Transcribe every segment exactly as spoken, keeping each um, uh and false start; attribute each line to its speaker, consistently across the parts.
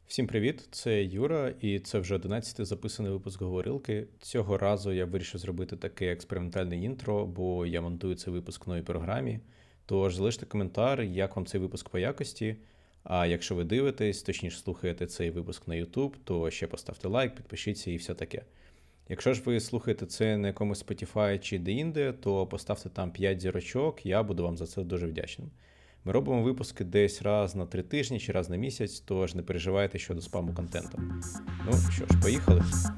Speaker 1: Всім привіт, це Юра, і це вже одинадцятий записаний випуск говорилки. Цього разу я вирішив зробити таке експериментальне інтро, бо я монтую цей випуск в новій програмі. Тож залиште коментар, як вам цей випуск по якості. А якщо ви дивитесь, точніше слухаєте цей випуск на YouTube, то ще поставте лайк, підпишіться і все таке. Якщо ж ви слухаєте це на якомусь Spotify чи де-інде, то поставте там п'ять зірочок, я буду вам за це дуже вдячним. Ми робимо випуски десь раз на три тижні чи раз на місяць, тож не переживайте щодо спаму контенту. Ну що ж, поїхали.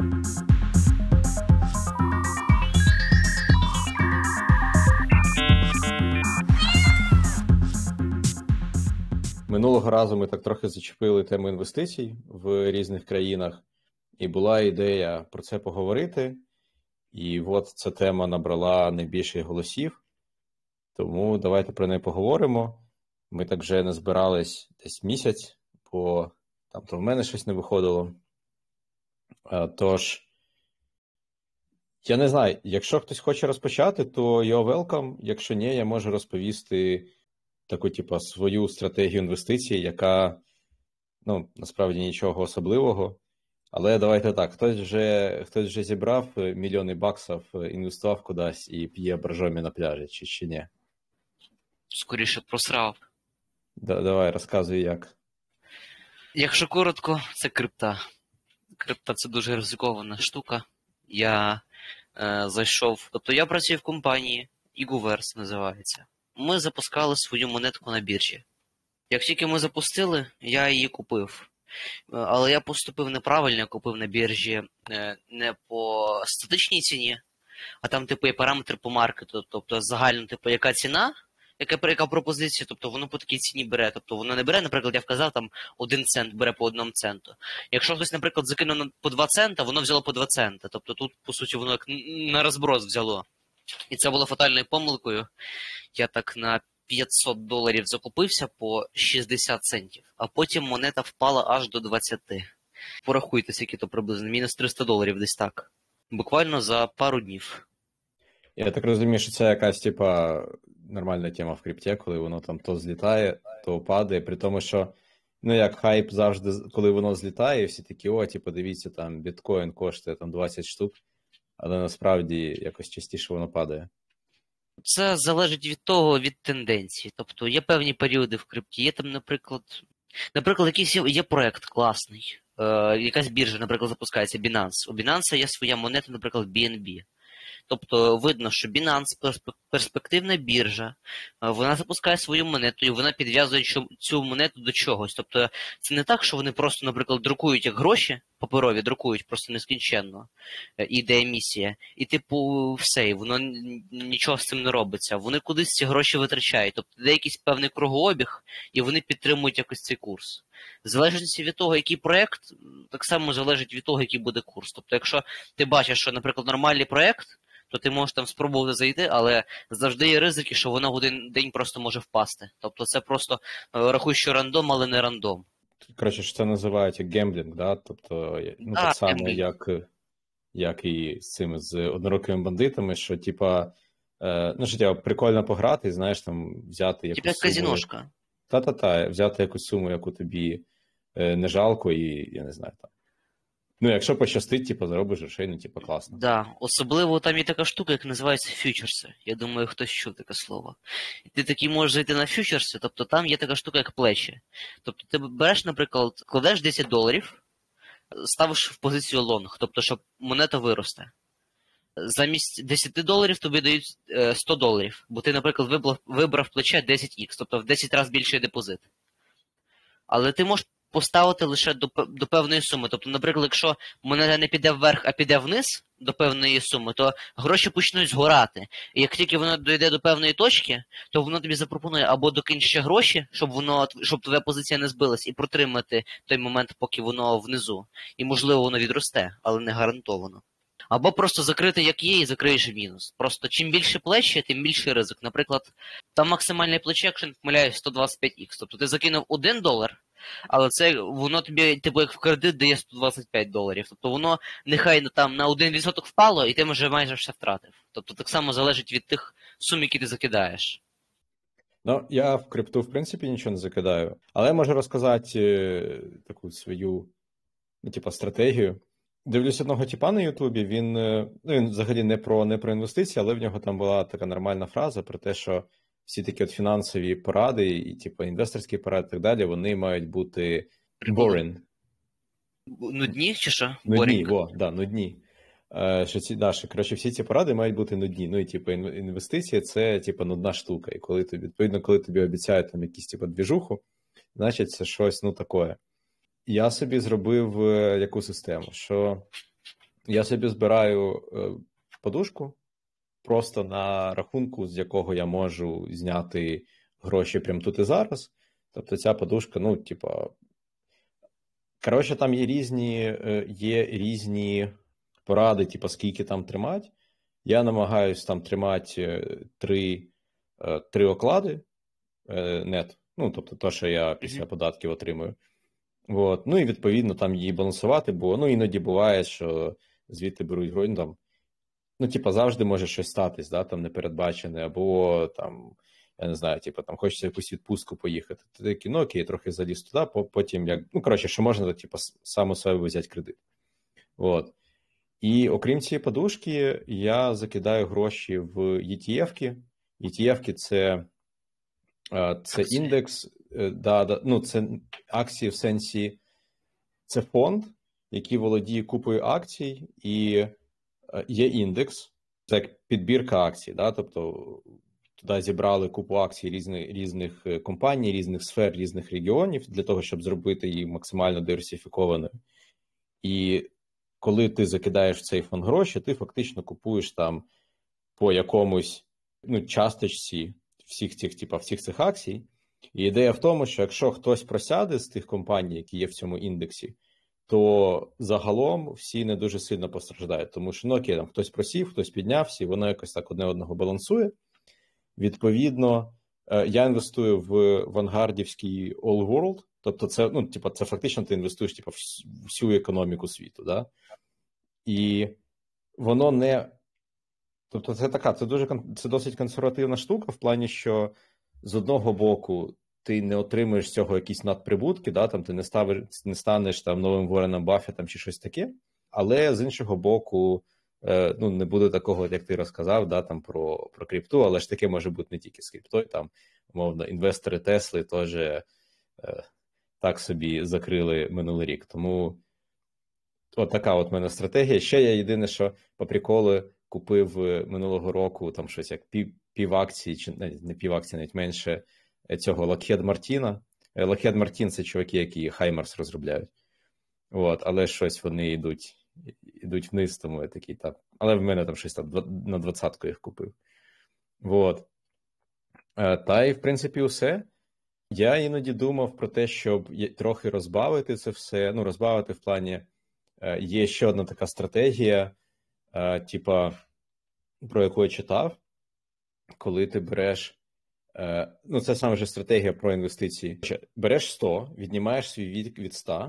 Speaker 1: Минулого разу ми так трохи зачепили тему інвестицій в різних країнах, і була ідея про це поговорити. І от ця тема набрала найбільше голосів, тому давайте про неї поговоримо. Ми так вже не збирались десь місяць, бо там то в мене щось не виходило. Тож, я не знаю, якщо хтось хоче розпочати, то you're welcome. Якщо ні, я можу розповісти таку, типу, свою стратегію інвестицій, яка, ну, насправді нічого особливого. Але давайте так, хтось вже, хтось вже зібрав мільйони баксів, інвестував кудись і п'є боржомі на пляжі, чи, чи ні?
Speaker 2: Скоріше просрав.
Speaker 1: Да, давай, розказуй як.
Speaker 2: Якщо коротко, це крипта. Крипта – це дуже ризикована штука. Я е, зайшов, тобто я працюю в компанії, Ігуверс називається. Ми запускали свою монетку на біржі. Як тільки ми запустили, я її купив. Але я поступив неправильно, я купив на біржі е, не по статичній ціні, а там, типу, є параметри по маркету, тобто загально, типу, яка ціна, Яка, яка пропозиція, тобто воно по такій ціні бере. Тобто воно не бере, наприклад, я вказав, там один цент бере по одному центу. Якщо хтось, наприклад, закинув по два цента, воно взяло по два цента. Тобто тут, по суті, воно як на розброс взяло. І це було фатальною помилкою. Я так на п'ятсот доларів закупився по шістдесят центів, а потім монета впала аж до двадцяти. Порахуйте, скільки то приблизно, мінус триста доларів десь так. Буквально за пару днів.
Speaker 1: Я так розумію, що це якась, типа, нормальна тема в крипті, коли воно там то злітає, то падає, при тому, що, ну, як хайп завжди, коли воно злітає, всі такі, о, типу, дивіться, там, біткоін коштує там двадцять штук, але насправді якось частіше воно падає.
Speaker 2: Це залежить від того, від тенденції. Тобто є певні періоди в крипті, є там, наприклад, наприклад, якийсь є, є проект класний, е, якась біржа, наприклад, запускається Binance. У Binance є своя монета, наприклад, бі ен бі. Тобто видно, що Binance – перспективна біржа, вона запускає свою монету і вона підв'язує цю монету до чогось. Тобто це не так, що вони просто, наприклад, друкують як гроші, паперові друкують просто нескінченно, іде емісія, і типу все, і воно нічого з цим не робиться. Вони кудись ці гроші витрачають, тобто де якийсь певний кругообіг, і вони підтримують якось цей курс. В залежності від того, який проєкт, так само залежить від того, який буде курс. Тобто якщо ти бачиш, що, наприклад, нормальний проєкт, то ти можеш там спробувати зайти, але завжди є ризики, що воно в один день просто може впасти. Тобто це просто, рахуй, що рандом, але не рандом.
Speaker 1: Коротше, що це називають як гемблінг, да? Тобто, ну,
Speaker 2: да,
Speaker 1: так само, як, як і з цими, з однорукими бандитами, що, типа, е, ну, що, типа, прикольно пограти, знаєш, там, взяти якусь
Speaker 2: Типа
Speaker 1: суму.
Speaker 2: казіношка.
Speaker 1: Та-та-та, взяти якусь суму, яку тобі е, не жалко, і, я не знаю, там. Ну, якщо пощастить, типу, заробиш грошей, ну, типу, класно.
Speaker 2: Да, особливо там є така штука, як називається фьючерси. Я думаю, хтось чув таке слово. І ти такий можеш зайти на фьючерси, тобто там є така штука, як плечі. Тобто ти береш, наприклад, кладеш десять доларів, ставиш в позицію лонг, тобто, щоб монета виросте. Замість десять доларів тобі дають сто доларів, бо ти, наприклад, вибрав, вибрав плече десять ікс, тобто в десять разів більший депозит. Але ти можеш поставити лише до, до певної суми. Тобто, наприклад, якщо монета не піде вверх, а піде вниз до певної суми, то гроші почнуть згорати. І як тільки воно дійде до певної точки, то воно тобі запропонує або докинь ще гроші, щоб воно, щоб твоя позиція не збилась, і протримати той момент, поки воно внизу. І, можливо, воно відросте, але не гарантовано. Або просто закрити як є і закриєш мінус. Просто чим більше плечі, тим більший ризик. Наприклад, там максимальне плече, якщо не помиляюсь, сто двадцять п'ять ікс. Тобто ти закинув один долар, але це воно тобі, типу, як в кредит дає сто двадцять п'ять доларів. Тобто воно нехай там на один відсоток впало, і ти вже майже все втратив. Тобто так само залежить від тих сум, які ти закидаєш.
Speaker 1: Ну, я в крипту, в принципі, нічого не закидаю, але я можу розказати е, таку свою, ну, типа, стратегію. Дивлюсь одного типа на Ютубі, він, е, ну, він взагалі не про, не про інвестиції, але в нього там була така нормальна фраза про те, що всі такі от фінансові поради і, типу, інвесторські поради і так далі, вони мають бути boring.
Speaker 2: Нудні чи що?
Speaker 1: Нудні,
Speaker 2: Boring.
Speaker 1: во, да, нудні. Е, що ці, да, що, коротше, всі ці поради мають бути нудні. Ну і типу, інвестиції це типу нудна штука. І коли тобі, відповідно, коли тобі обіцяють там якісь типу двіжуху, значить це щось ну таке. Я собі зробив е, яку систему, що я собі збираю е, подушку просто на рахунку, з якого я можу зняти гроші прямо тут і зараз. Тобто ця подушка, ну, типа. Коротше, там є різні, е, є різні поради, типу, скільки там тримати. Я намагаюсь там тримати е, три, е, три оклади е, нет. Ну, тобто, то, що я після
Speaker 2: Мгм.
Speaker 1: податків отримую. От. Ну і відповідно там її балансувати, бо ну, іноді буває, що звідти беруть гроші. Ну, там, ну, типу, завжди може щось статись, да, там непередбачене, або там, я не знаю, типу, там хочеться якусь відпустку поїхати. Ти такий, ну окей, трохи заліз туди, потім як. Ну, коротше, що можна, типу, сам у себе взяти кредит. От. І окрім цієї подушки, я закидаю гроші в і ті еф-ки. і ті еф-ки це, це
Speaker 2: Акції.
Speaker 1: індекс, да, да, ну, це акції в сенсі, це фонд, який володіє купою акцій, і є індекс, це як підбірка акцій, да, тобто туди зібрали купу акцій різних, різних компаній, різних сфер, різних регіонів для того, щоб зробити її максимально диверсифікованою. І коли ти закидаєш в цей фонд гроші, ти фактично купуєш там по якомусь ну, часточці всіх цих, типа, всіх цих акцій. І ідея в тому, що якщо хтось просяде з тих компаній, які є в цьому індексі, то загалом всі не дуже сильно постраждають, тому що ну окей, там хтось просів, хтось піднявся, і воно якось так одне одного балансує. Відповідно, я інвестую в вангардівський All World, тобто це, ну, типу, це фактично ти інвестуєш типу, в всю економіку світу, да? І воно не. Тобто, це така, це дуже це досить консервативна штука, в плані, що з одного боку ти не отримуєш з цього якісь надприбутки, да, там ти не ставиш, не станеш там новим Вореном Баффетом чи щось таке, але з іншого боку, е, ну не буде такого, як ти розказав, да, там про, про крипту, але ж таке може бути не тільки з криптою, там, умовно, інвестори Тесли теж е, так собі закрили минулий рік. Тому от така от в мене стратегія. Ще я єдине, що по приколу купив минулого року там щось як пів, пів акції, чи не пів акції, навіть менше цього Lockheed Martin. Lockheed Martin – це чуваки, які Хаймерс розробляють. От, але щось вони йдуть, йдуть вниз, тому я такий так. Але в мене там щось там на двадцятку їх купив. От. Та й, в принципі, усе. Я іноді думав про те, щоб трохи розбавити це все. Ну, розбавити в плані, є ще одна така стратегія, типа, про яку я читав, коли ти береш, ну, це саме ж стратегія про інвестиції. Береш сто, віднімаєш свій вік від ста,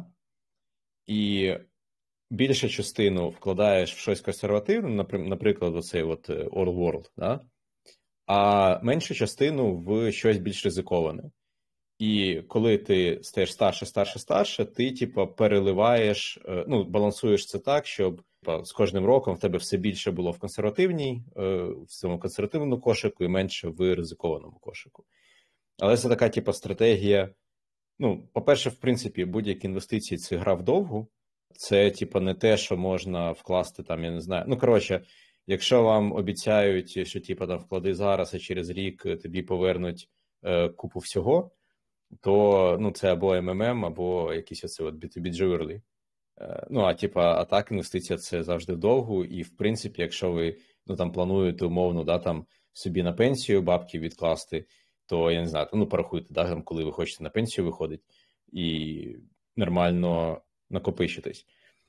Speaker 1: і більшу частину вкладаєш в щось консервативне, наприклад, оцей от All World, да? А меншу частину в щось більш ризиковане. І коли ти стаєш старше, старше, старше, ти, типу, переливаєш, ну, балансуєш це так, щоб типу, з кожним роком в тебе все більше було в консервативній, в цьому консервативному кошику і менше в ризикованому кошику. Але це така, типу, стратегія. Ну, по-перше, в принципі, будь-які інвестиції – це гра вдовгу. Це, типу, не те, що можна вкласти там, я не знаю. Ну, коротше, якщо вам обіцяють, що, типу, там, вклади зараз, а через рік тобі повернуть е, купу всього, то, ну, це або ем ем ем, або якісь оце от бі ту бі Jewelry. Е, ну, а, типу, а так інвестиція – це завжди вдовгу. І, в принципі, якщо ви, ну, там, плануєте умовно, да, там, собі на пенсію бабки відкласти, то, я не знаю, ну, порахуйте, да, там, коли ви хочете на пенсію виходити, і нормально накопичитись.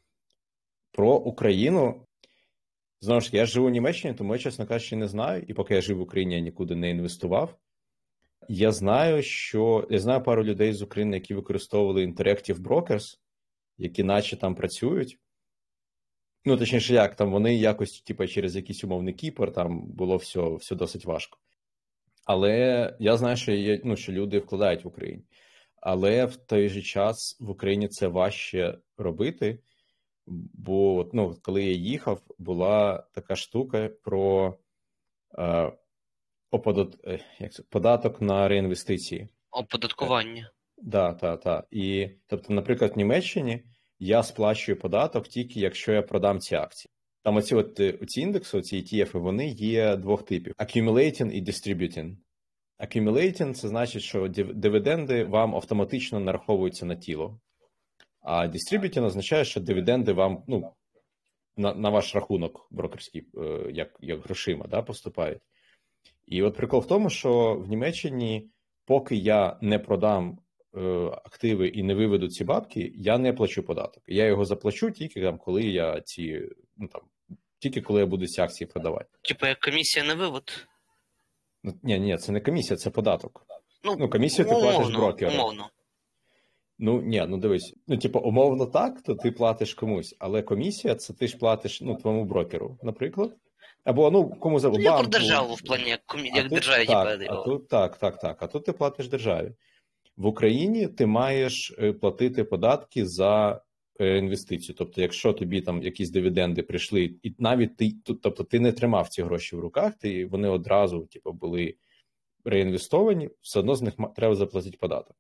Speaker 1: Про Україну, знову ж таки, я живу в Німеччині, тому я, чесно кажучи, не знаю, і поки я жив в Україні, я нікуди не інвестував. Я знаю, що, я знаю пару людей з України, які використовували Interactive Brokers, які наче там працюють. Ну, точніше, як, там вони якось, типу, через якийсь умовний Кіпр, там було все, все досить важко. Але я знаю, що є, ну, що люди вкладають в Україні. Але в той же час в Україні це важче робити, бо ну, коли я їхав, була така штука про е, оподат... як це? податок на реінвестиції.
Speaker 2: Оподаткування.
Speaker 1: Да, та, та. І, тобто, наприклад, в Німеччині я сплачую податок тільки, якщо я продам ці акції. Там оці от ці індекси, ці і ті еф, вони є двох типів: accumulating і distributing. Accumulating – це значить, що дивіденди вам автоматично нараховуються на тіло. А distributing означає, що дивіденди вам, ну, на, на ваш рахунок брокерський, як, як грошима, да, поступають. І от прикол в тому, що в Німеччині, поки я не продам е, активи і не виведу ці бабки, я не плачу податок. Я його заплачу тільки там, коли я ці, ну там, тільки коли я буду ці акції продавати.
Speaker 2: Типа як комісія на вивод?
Speaker 1: Ну, ні, ні, це не комісія, це податок.
Speaker 2: Ну,
Speaker 1: ну комісію ти
Speaker 2: умовно,
Speaker 1: платиш брокеру.
Speaker 2: Умовно.
Speaker 1: Ну, ні, ну дивись, ну, типу, умовно так, то ти платиш комусь, але комісія, це ти ж платиш, ну, твоєму брокеру, наприклад. Або, ну, кому за
Speaker 2: Ну, я
Speaker 1: банку.
Speaker 2: про державу в плані, як, комі... як
Speaker 1: тут,
Speaker 2: державі.
Speaker 1: Так,
Speaker 2: Типа,
Speaker 1: а тут, так, так, так, а тут ти платиш державі. В Україні ти маєш платити податки за інвестицію. Тобто, якщо тобі там якісь дивіденди прийшли, і навіть ти, тобто ти не тримав ці гроші в руках, ти, вони одразу, типу, були реінвестовані, все одно з них треба заплатити податок.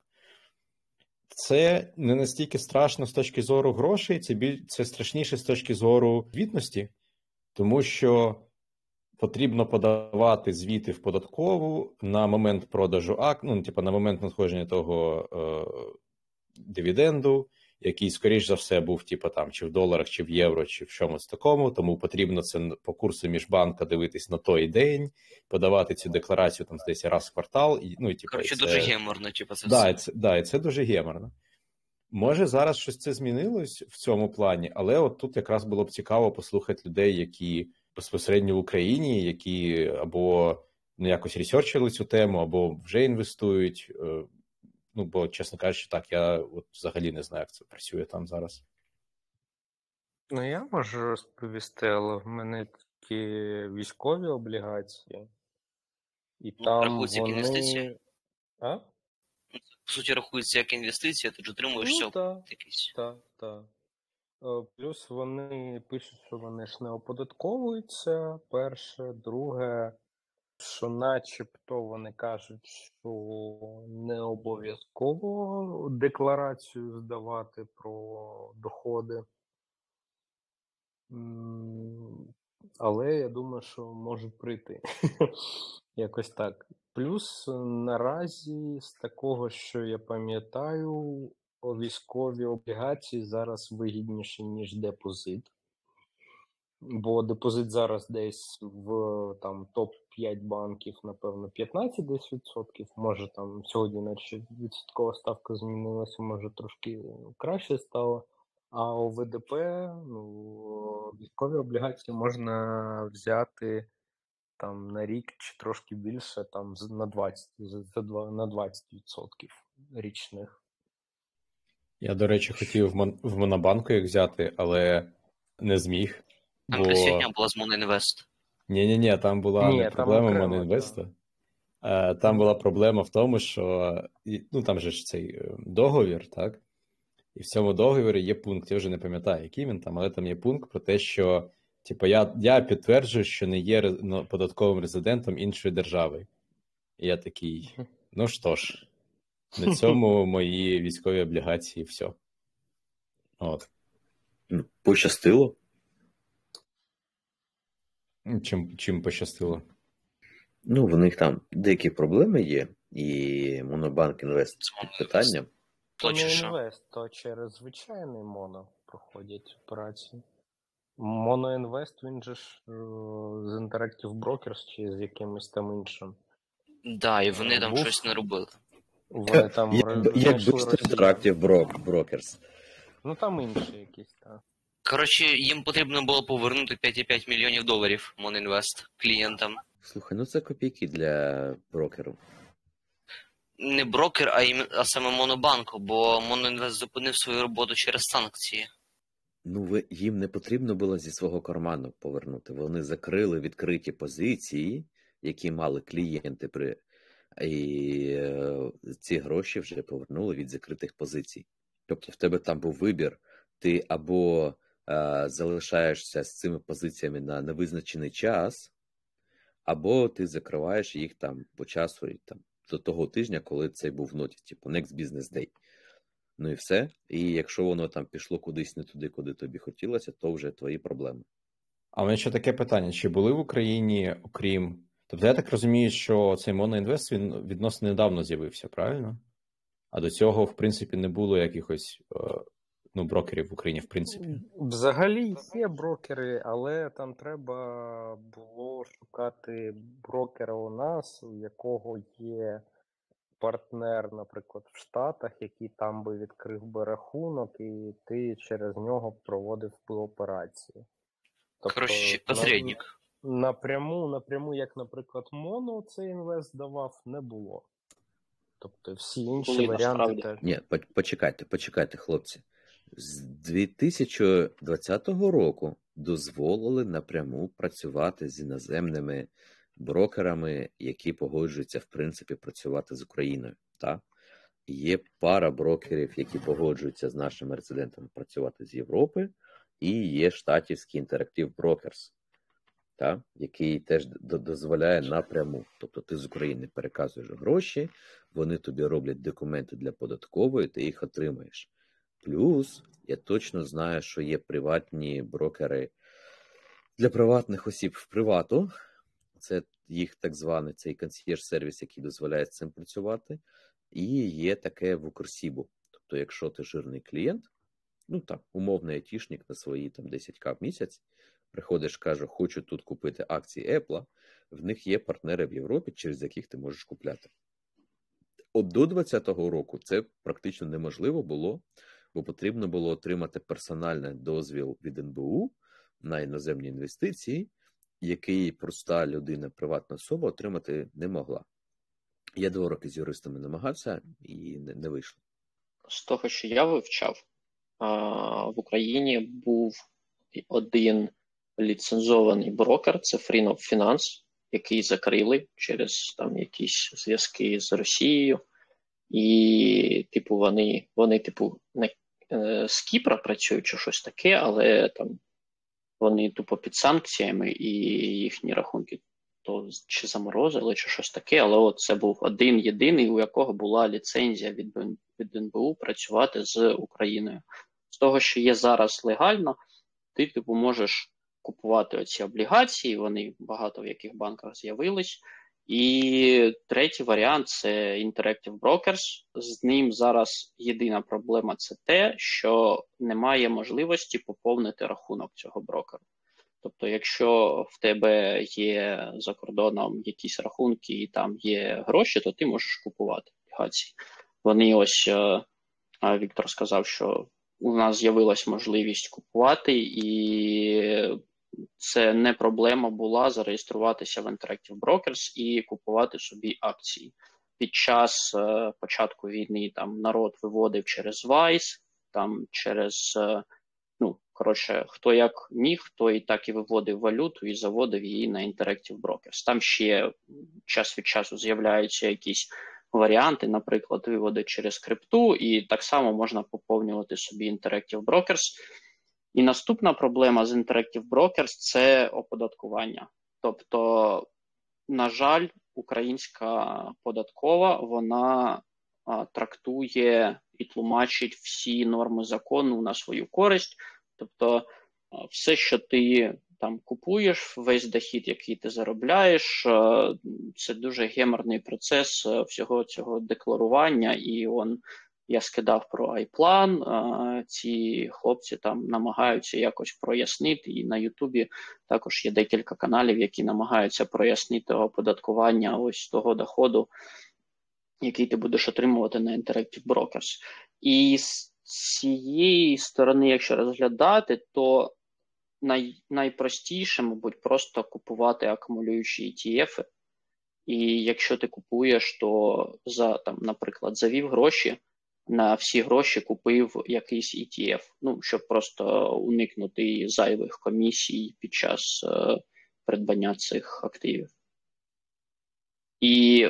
Speaker 1: Це не настільки страшно з точки зору грошей, це, біль... це страшніше з точки зору звітності, тому що потрібно подавати звіти в податкову на момент продажу ак, ну, типу, на момент надходження того е... дивіденду, який, скоріш за все, був типу, там, чи в доларах, чи в євро, чи в чомусь такому, тому потрібно це по курсу міжбанка дивитись на той день, подавати цю декларацію там, здається, раз в квартал. І, ну, і, типу,
Speaker 2: Коротше,
Speaker 1: це...
Speaker 2: дуже геморно, типу, це
Speaker 1: да,
Speaker 2: все.
Speaker 1: І це, да, і це дуже геморно. Може, зараз щось це змінилось в цьому плані, але от тут якраз було б цікаво послухати людей, які безпосередньо в Україні, які або ну, якось ресерчили цю тему, або вже інвестують. Ну, бо, чесно кажучи, так, я от взагалі не знаю, як це працює там зараз.
Speaker 3: Ну, я можу розповісти, але в мене такі військові облігації. І
Speaker 2: Ну,
Speaker 3: там
Speaker 2: рахується як інвестиція.
Speaker 3: вони... А?
Speaker 2: По суті, рахується як інвестиція, ти ж отримуєш
Speaker 3: Ну,
Speaker 2: цього
Speaker 3: так,
Speaker 2: якийсь.
Speaker 3: так, так. Плюс вони пишуть, що вони ж не оподатковуються, перше. Друге, що начебто вони кажуть, що не обов'язково декларацію здавати про доходи. Але я думаю, що можуть прийти. Якось так. Плюс наразі з такого, що я пам'ятаю, військові облігації зараз вигідніші, ніж депозит. Бо депозит зараз десь в там топ п'ять банків, напевно, п'ятнадцять десь відсотків. Може там сьогодні наче відсоткова ставка змінилася, може трошки краще стало. А у ве де пе, ну, військові облігації можна взяти там на рік чи трошки більше, там на двадцять, за на двадцять відсотків річних.
Speaker 1: Я, до речі, хотів в Монобанку їх взяти, але не зміг.
Speaker 2: Там
Speaker 1: бо...
Speaker 2: присутня була з Monoinvest.
Speaker 1: Ні-ні-ні, там була
Speaker 3: Ні,
Speaker 1: не проблема
Speaker 3: там
Speaker 1: Monoinvest. Там, там була проблема в тому, що ну, там же ж цей договір, так? І в цьому договорі є пункт, я вже не пам'ятаю, який він там, але там є пункт про те, що типу, я, я підтверджую, що не є податковим резидентом іншої держави. І я такий, ну що ж, на цьому мої військові облігації все. От.
Speaker 4: Пощастило?
Speaker 1: Чим, чим пощастило?
Speaker 4: Ну, в них там деякі проблеми є, і Монобанк Інвест під питанням.
Speaker 3: Monoinvest, то через звичайний моно проходять операції. Monoinvest, він же ж з Interactive Brokers чи з якимось там іншим.
Speaker 2: Так, да, і вони там Був. щось не робили.
Speaker 3: Вони там
Speaker 4: Як Interactive Brokers.
Speaker 3: Ну там інші якісь, так.
Speaker 2: Коротше, їм потрібно було повернути п'ять цілих п'ять мільйонів доларів Monoinvest клієнтам.
Speaker 4: Слухай, ну це копійки для брокерів.
Speaker 2: Не брокер, а, ім... а саме Монобанку, бо Monoinvest зупинив свою роботу через санкції.
Speaker 4: Ну, ви... їм не потрібно було зі свого карману повернути. Вони закрили відкриті позиції, які мали клієнти при і е, ці гроші вже повернули від закритих позицій. Тобто в тебе там був вибір, ти або е, залишаєшся з цими позиціями на невизначений час, або ти закриваєш їх там по часу і, там, до того тижня, коли цей був в ноті, типу next business day. Ну і все. І якщо воно там пішло кудись не туди, куди тобі хотілося, то вже твої проблеми.
Speaker 1: А в мене ще таке питання: чи були в Україні, окрім. Тобто я так розумію, що цей моноінвест, він відносно недавно з'явився, правильно? А до цього, в принципі, не було якихось ну, брокерів в Україні, в принципі.
Speaker 3: Взагалі є брокери, але там треба було шукати брокера у нас, у якого є партнер, наприклад, в Штатах, який там би відкрив би рахунок, і ти через нього проводив би операції. Тобто,
Speaker 2: Коротше, посередник.
Speaker 3: На, напряму, напряму, як, наприклад, Моно цей інвест давав, не було. Тобто всі інші
Speaker 5: Були,
Speaker 3: варіанти
Speaker 5: насправді.
Speaker 3: теж.
Speaker 4: Ні, по- почекайте, почекайте, хлопці. З дві тисячі двадцятого року дозволили напряму працювати з іноземними брокерами, які погоджуються, в принципі, працювати з Україною. Та? Є пара брокерів, які погоджуються з нашими резидентами працювати з Європи, і є штатівський Interactive Brokers, та? Який теж д- дозволяє напряму. Тобто ти з України переказуєш гроші, вони тобі роблять документи для податкової, ти їх отримаєш. Плюс, я точно знаю, що є приватні брокери для приватних осіб в привату. Це їх так званий цей консьєрж-сервіс, який дозволяє з цим працювати. І є таке в Укрсібу. Тобто, якщо ти жирний клієнт, ну там, умовний айтішник на свої там десять тисяч в місяць, приходиш, каже, хочу тут купити акції Apple, в них є партнери в Європі, через яких ти можеш купляти. От до двадцятого року це практично неможливо було, бо потрібно було отримати персональний дозвіл від ен бе у на іноземні інвестиції, який проста людина, приватна особа отримати не могла. Я два роки з юристами намагався і не, не вийшло.
Speaker 5: З того, що я вивчав, в Україні був один ліцензований брокер, це Freenov Finance, який закрили через там якісь зв'язки з Росією. І, типу, вони, вони типу, не е, з Кіпра працюють чи щось таке, але там вони тупо під санкціями, і їхні рахунки то чи заморозили, чи щось таке, але от це був один єдиний, у якого була ліцензія від, від ен бе у працювати з Україною. З того, що є зараз легально, ти, типу, можеш купувати оці облігації, вони багато в яких банках з'явились. І третій варіант – це Interactive Brokers. З ним зараз єдина проблема – це те, що немає можливості поповнити рахунок цього брокера. Тобто, якщо в тебе є за кордоном якісь рахунки і там є гроші, то ти можеш купувати облігації. Вони ось, Віктор сказав, що у нас з'явилась можливість купувати, і це не проблема була зареєструватися в Interactive Brokers і купувати собі акції. Під час е, початку війни там народ виводив через Vice, там через, е, ну, коротше, хто як міг, хто і так і виводив валюту і заводив її на Interactive Brokers. Там ще час від часу з'являються якісь варіанти, наприклад, виводи через крипту, і так само можна поповнювати собі Interactive Brokers. І наступна проблема з Interactive Brokers – це оподаткування. Тобто, на жаль, українська податкова, вона а, трактує і тлумачить всі норми закону на свою користь. Тобто, а, все, що ти там купуєш, весь дохід, який ти заробляєш, а, це дуже геморний процес а, всього цього декларування, і он я скидав про айплан, ці хлопці там намагаються якось прояснити, і на Ютубі також є декілька каналів, які намагаються прояснити оподаткування ось того доходу, який ти будеш отримувати на Interactive Brokers. І з цієї сторони, якщо розглядати, то най, найпростіше, мабуть, просто купувати акумулюючі і ті ефи. І якщо ти купуєш, то за, там, наприклад, завів гроші, на всі гроші купив якийсь і ті еф, ну, щоб просто уникнути зайвих комісій під час е, придбання цих активів. І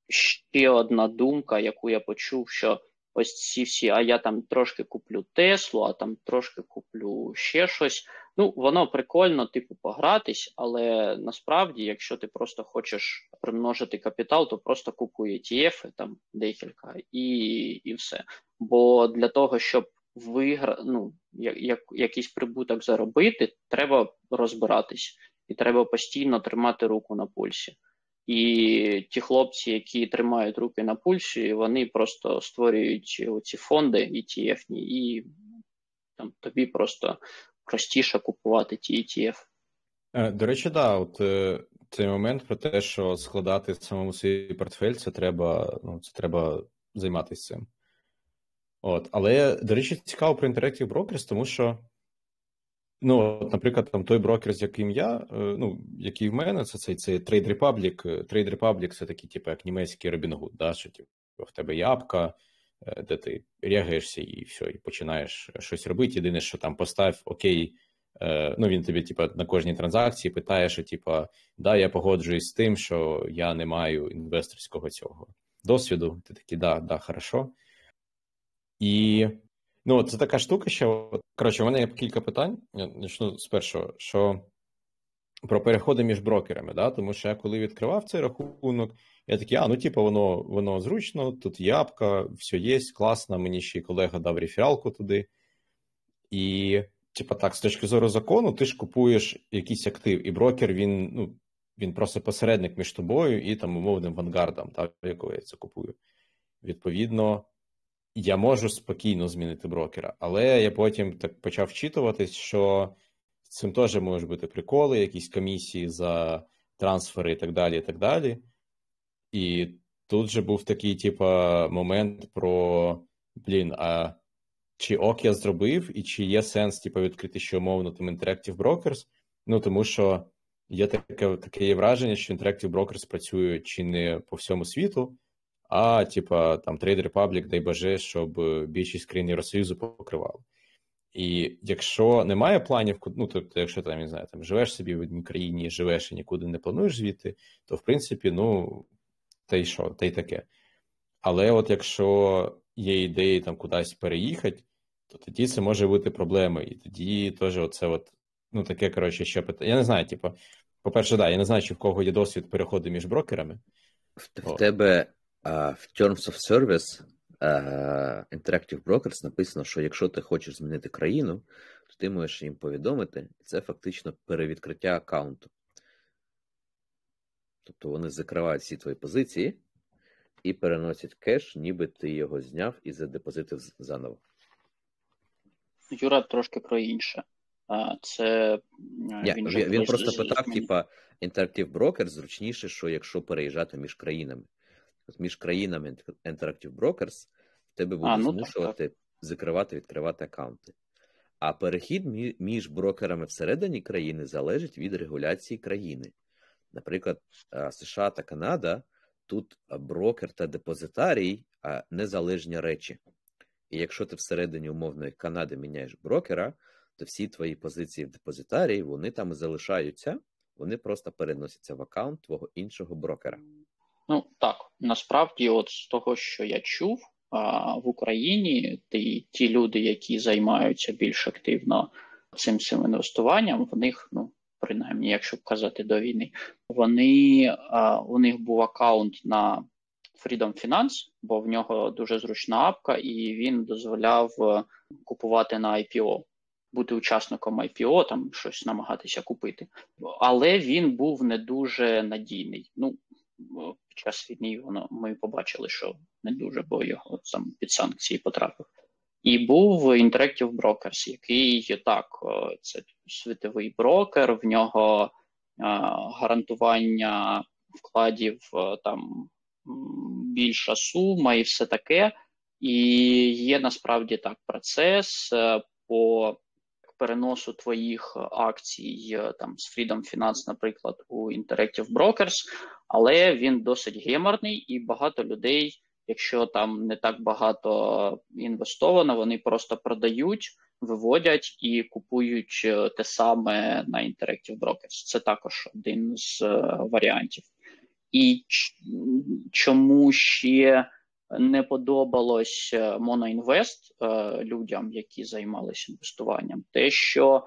Speaker 5: ще одна думка, яку я почув, що ось ці всі, а я там трошки куплю Теслу, а там трошки куплю ще щось. Ну, воно прикольно, типу, погратись, але насправді, якщо ти просто хочеш примножити капітал, то просто купуй і ті еф, там декілька, і, і все. Бо для того, щоб вигра... ну, як, якийсь прибуток заробити, треба розбиратись. І треба постійно тримати руку на пульсі. І ті хлопці, які тримають руки на пульсі, вони просто створюють ці фонди і ті еф-ні, і там тобі просто простіше купувати ті і ті еф.
Speaker 1: До речі, да, от цей момент про те, що складати самому свій портфель, це треба, ну, це треба займатися цим. От, але, до речі, цікаво про Interactive Brokers, тому що, ну, от, наприклад, там той брокер, з яким я, ну, який в мене, це цей, цей Trade Republic. Trade Republic – це такий, типу, як німецький Robinhood, да, що, типу, в тебе є апка, де ти регаєшся і все, і починаєш щось робити. Єдине, що там постав, окей, ну, він тобі, типу, на кожній транзакції питає, що, типу, да, я погоджуюсь з тим, що я не маю інвесторського цього досвіду. Ти такий, да, да, хорошо. І, ну, це така штука, що, коротше, у мене є кілька питань. Я почну з першого, що про переходи між брокерами, да, тому що я коли відкривав цей рахунок, я такий, а, ну, типу, воно, воно зручно, тут є апка, все є, класно, мені ще й колега дав рефералку туди. І, типу, так, з точки зору закону, ти ж купуєш якийсь актив, і брокер, він, ну, він просто посередник між тобою і, там, умовним вангардом, так, якого я це купую. Відповідно, я можу спокійно змінити брокера, але я потім так почав вчитуватись, що з цим теж можуть бути приколи, якісь комісії за трансфери і так далі, і так далі. І тут же був такий, типа, момент про, блін, а чи ок я зробив, і чи є сенс, типа, відкрити ще умовно там Interactive Brokers, ну, тому що є таке, таке є враження, що Interactive Brokers працює чи не по всьому світу, а, типа, там, Trade Republic, дай боже, щоб більшість країн Євросоюзу покривали. І якщо немає планів, ну, тобто, якщо там, не знаю, там, живеш собі в одній країні, живеш і нікуди не плануєш звідти, то, в принципі, ну, та й що, та й таке. Але от якщо є ідеї там кудись переїхати, то тоді це може бути проблемою. І тоді теж оце от, ну, таке, коротше, ще питання. Я не знаю, типу, по-перше, да, я не знаю, чи в кого є досвід переходу між брокерами.
Speaker 4: В, в тебе а, в Terms of Service а, Interactive Brokers написано, що якщо ти хочеш змінити країну, то ти можеш їм повідомити, і це фактично перевідкриття аккаунту. Тобто вони закривають всі твої позиції і переносять кеш, ніби ти його зняв і задепозитив заново.
Speaker 5: Юра трошки про інше. Це
Speaker 4: Я, він, він, він просто питав, типа, Interactive Brokers зручніше, що якщо переїжджати між країнами. От між країнами Interactive Brokers в тебе буде а, ну, змушувати так, так. закривати, відкривати аккаунти. А перехід між брокерами всередині країни залежить від регуляції країни. Наприклад, США та Канада, тут брокер та депозитарій – незалежні речі. І якщо ти всередині умовної Канади міняєш брокера, то всі твої позиції в депозитарії, вони там і залишаються, вони просто переносяться в аккаунт твого іншого брокера.
Speaker 5: Ну, так, насправді, от з того, що я чув, в Україні ті, ті люди, які займаються більш активно цим цим інвестуванням, в них, ну, принаймні, якщо казати до війни, вони, у них був аккаунт на Freedom Finance, бо в нього дуже зручна апка, і він дозволяв купувати на ай пі о, бути учасником ай пі о, там щось намагатися купити. Але він був не дуже надійний. Ну, під час війни воно, ми побачили, що не дуже, бо його сам під санкції потрапив. І був Interactive Brokers, який, так, це світовий брокер, в нього гарантування вкладів там більша сума і все таке. І є насправді так процес по переносу твоїх акцій там з Freedom Finance, наприклад, у Interactive Brokers, але він досить геморний, і багато людей, якщо там не так багато інвестовано, вони просто продають, виводять і купують те саме на Interactive Brokers. Це також один з варіантів. і чому ще не подобалось Моноінвест людям, які займалися інвестуванням, те, що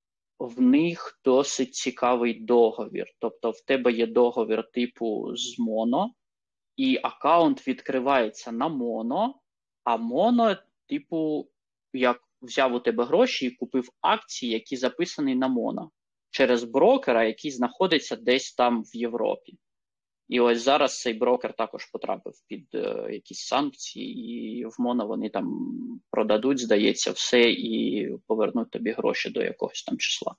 Speaker 5: в них досить цікавий договір. Тобто в тебе є договір типу з Моно, і аккаунт відкривається на Моно, а Моно, типу, як взяв у тебе гроші і купив акції, які записані на Моно, через брокера, який знаходиться десь там в Європі. І ось зараз цей брокер також потрапив під е, якісь санкції, і в Моно вони там продадуть, здається, все і повернуть тобі гроші до якогось там числа.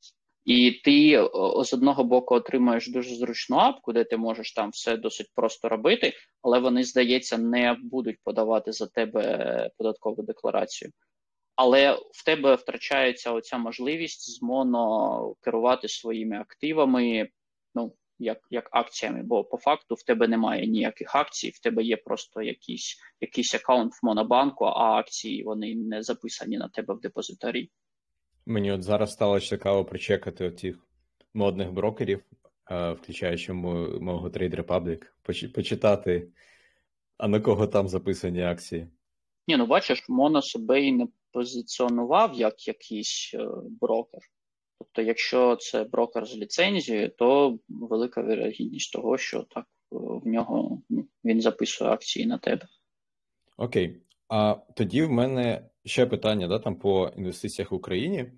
Speaker 5: І ти о, з одного боку отримаєш дуже зручну апку, де ти можеш там все досить просто робити, але вони, здається, не будуть подавати за тебе податкову декларацію. Але в тебе втрачається оця можливість з Моно керувати своїми активами, ну, як, як акціями, бо по факту в тебе немає ніяких акцій, в тебе є просто якийсь, якийсь аккаунт в Монобанку, а акції вони не записані на тебе в депозитарі.
Speaker 1: Мені от зараз стало цікаво прочекати отих модних брокерів, включаючи мого Trade Republic, почитати, а на кого там записані акції.
Speaker 5: Ні, ну бачиш, Моно себе і не позиціонував як якийсь е, брокер. Тобто, якщо це брокер з ліцензією, то велика вірогідність того, що так в нього ну, він записує акції на тебе.
Speaker 1: Окей. А тоді в мене ще питання, да, там по інвестиціях в Україні.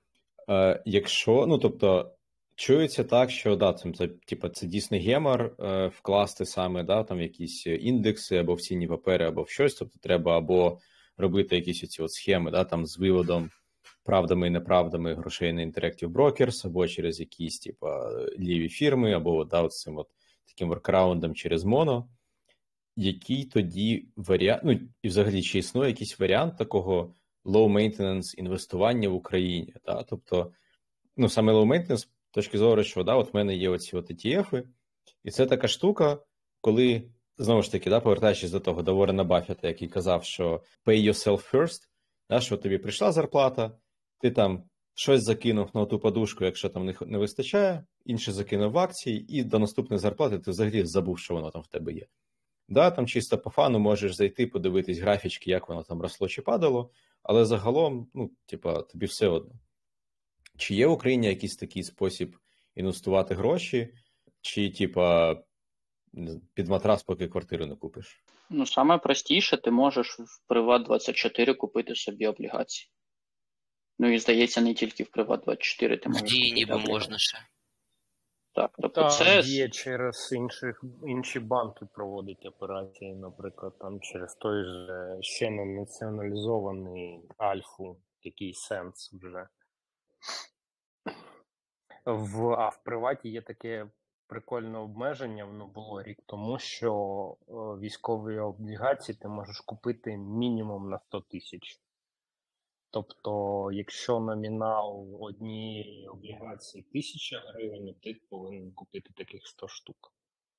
Speaker 1: Е, якщо, ну, тобто, чується так, що, да, це, це, типу, це дійсно гемор е, вкласти саме, да, там якісь індекси, або в цінні папери, або в щось, тобто треба або робити якісь оці от схеми, да, там з виводом правдами і неправдами грошей на Interactive Brokers, або через якісь, типу, ліві фірми, або, да, от цим от таким воркараундом через Моно. Який тоді варіант, ну, і взагалі, чи існує якийсь варіант такого low-maintenance інвестування в Україні, да? Тобто, ну, саме low-maintenance, з точки зору, що, да, от в мене є оці от і ті ефи, і це така штука, коли, знову ж таки, да, повертаючись до того, до Ворена Баффета, який казав, що pay yourself first, да, що тобі прийшла зарплата, ти там щось закинув на ту подушку, якщо там не, не вистачає, інше закинув в акції, і до наступної зарплати ти взагалі забув, що воно там в тебе є. Да, там чисто по фану можеш зайти, подивитись графічки, як воно там росло чи падало, але загалом, ну, типа, тобі все одно. Чи є в Україні якийсь такий спосіб інвестувати гроші, чи, типа, під матрас, поки квартиру не купиш?
Speaker 5: Ну, саме простіше, ти можеш в Приват двадцять чотири купити собі облігації. Ну, і, здається, не тільки в Приват двадцять чотири ти можеш
Speaker 2: в Дії
Speaker 5: купити
Speaker 2: ніби
Speaker 5: облігації.
Speaker 2: можна ще.
Speaker 5: Так, тобто
Speaker 3: Та
Speaker 5: це...
Speaker 3: Дія через інших, інші банки проводить операції, наприклад, там через той же ще не націоналізований Альфу, такий сенс вже. В, а в Приваті є таке прикольне обмеження, воно було рік тому, що о, військові облігації ти можеш купити мінімум на сто тисяч. Тобто, якщо номінал однієї облігації тисяча гривень, ти повинен купити таких сто штук.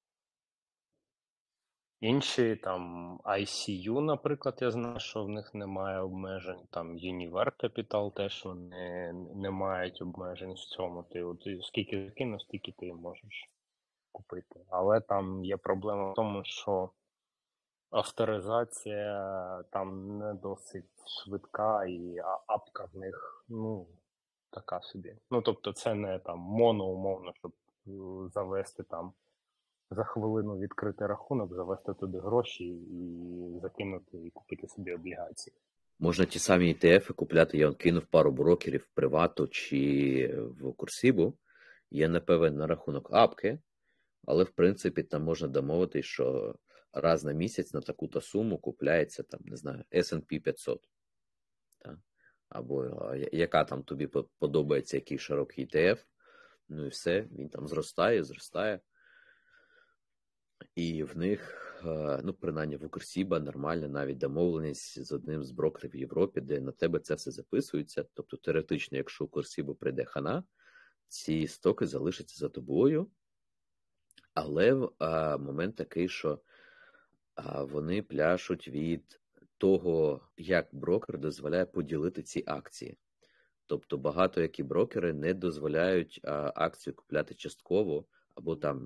Speaker 3: Інші, там, ай сі ю, наприклад, я знаю, що в них немає обмежень, там, Univer Capital теж вони не мають обмежень в цьому. Ти, от, скільки закинув, стільки ти можеш купити. Але там є проблема в тому, що авторизація там не досить швидка, і апка в них, ну, така собі. Ну, тобто це не там моно, умовно, щоб завести там за хвилину відкрити рахунок, завести туди гроші і закинути і купити собі облігації.
Speaker 4: Можна ті самі і ті ефи купляти, я кинув пару брокерів в Привату чи в Курсібу. Є, напевно, на рахунок апки, але, в принципі, там можна домовитись, що раз на місяць на таку-то суму купляється, там, не знаю, ес енд пі п'ятсот. Так? Або яка там тобі подобається, який широкий і ті еф. Ну і все, він там зростає, зростає. І в них, ну, принаймні в Укрсіба, нормальна навіть домовленість з одним з брокерів в Європі, де на тебе це все записується. Тобто, теоретично, якщо Укрсібу прийде хана, ці стоки залишаться за тобою. Але а, момент такий, що а, вони пляшуть від того, як брокер дозволяє поділити ці акції. Тобто багато які брокери не дозволяють а, акцію купляти частково, або там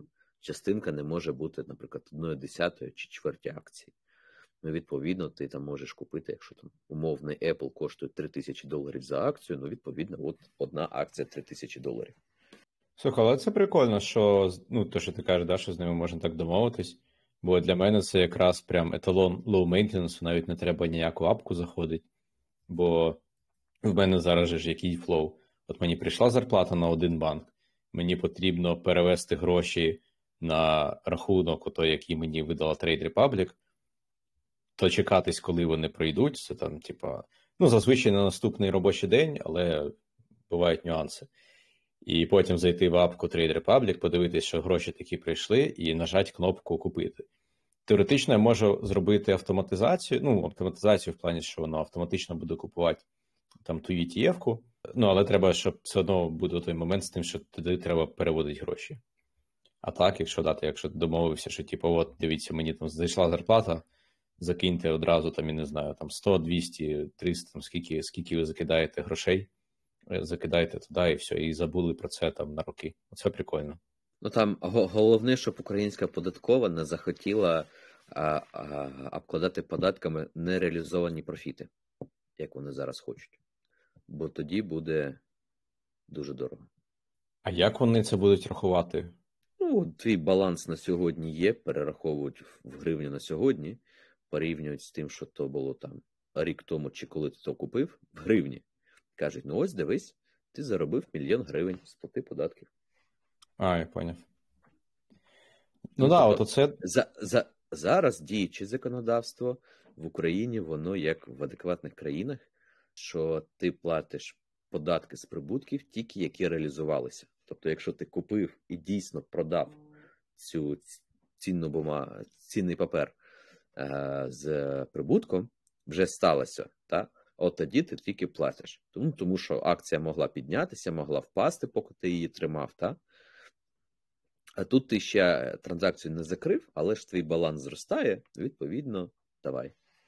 Speaker 4: частинка не може бути, наприклад, одною десятою чи чверті акції. Ну, відповідно, ти там можеш купити, якщо там умовний Apple коштує три тисячі доларів за акцію, ну, відповідно, от одна акція три тисячі доларів.
Speaker 1: Слухай, але це прикольно, що, ну, то, що ти кажеш, да, що з ними можна так домовитись, бо для мене це якраз прям еталон low maintenance, навіть не треба ніяку апку заходити, бо в мене зараз же ж який флоу. От мені прийшла зарплата на один банк, мені потрібно перевести гроші на рахунок, ото, який мені видала Trade Republic, то чекатись, коли вони пройдуть, це там, типа, ну, зазвичай на наступний робочий день, але бувають нюанси. І потім зайти в апку Trade Republic, подивитись, що гроші такі прийшли, і нажати кнопку «Купити». Теоретично я можу зробити автоматизацію, ну, автоматизацію в плані, що воно автоматично буде купувати там ту і ті еф-ку, ну, але треба, щоб все одно буде той момент з тим, що туди треба переводити гроші. А так, якщо дати, якщо ти домовився, що, типу, от, дивіться, мені там зайшла зарплата, закиньте одразу, там, я не знаю, там сто, двісті, триста, там, скільки, скільки ви закидаєте грошей, закидаєте туди і все, і забули про це там на роки. Оце прикольно.
Speaker 4: Ну там головне, щоб українська податкова не захотіла а, а, обкладати податками нереалізовані профіти, як вони зараз хочуть. Бо тоді буде дуже дорого.
Speaker 1: А як вони це будуть рахувати?
Speaker 4: Ну, твій баланс на сьогодні є, перераховують в гривню на сьогодні, порівнюють з тим, що то було там рік тому, чи коли ти то купив, в гривні. Кажуть, ну ось дивись, ти заробив мільйон гривень, сплати податків.
Speaker 1: А, я поняв. Ну,
Speaker 4: Ну,
Speaker 1: да,
Speaker 4: тобто,
Speaker 1: от оце...
Speaker 4: За, за, зараз діюче законодавство в Україні, воно як в адекватних країнах, що ти платиш податки з прибутків тільки, які реалізувалися. Тобто, якщо ти купив і дійсно продав цю цінну бума, цінний папер е, з прибутком, вже сталося, так? От тоді ти тільки платиш. Тому, тому що акція могла піднятися, могла впасти, поки ти її тримав, так? А тут ти ще транзакцію не закрив, але ж твій баланс зростає, відповідно, давай.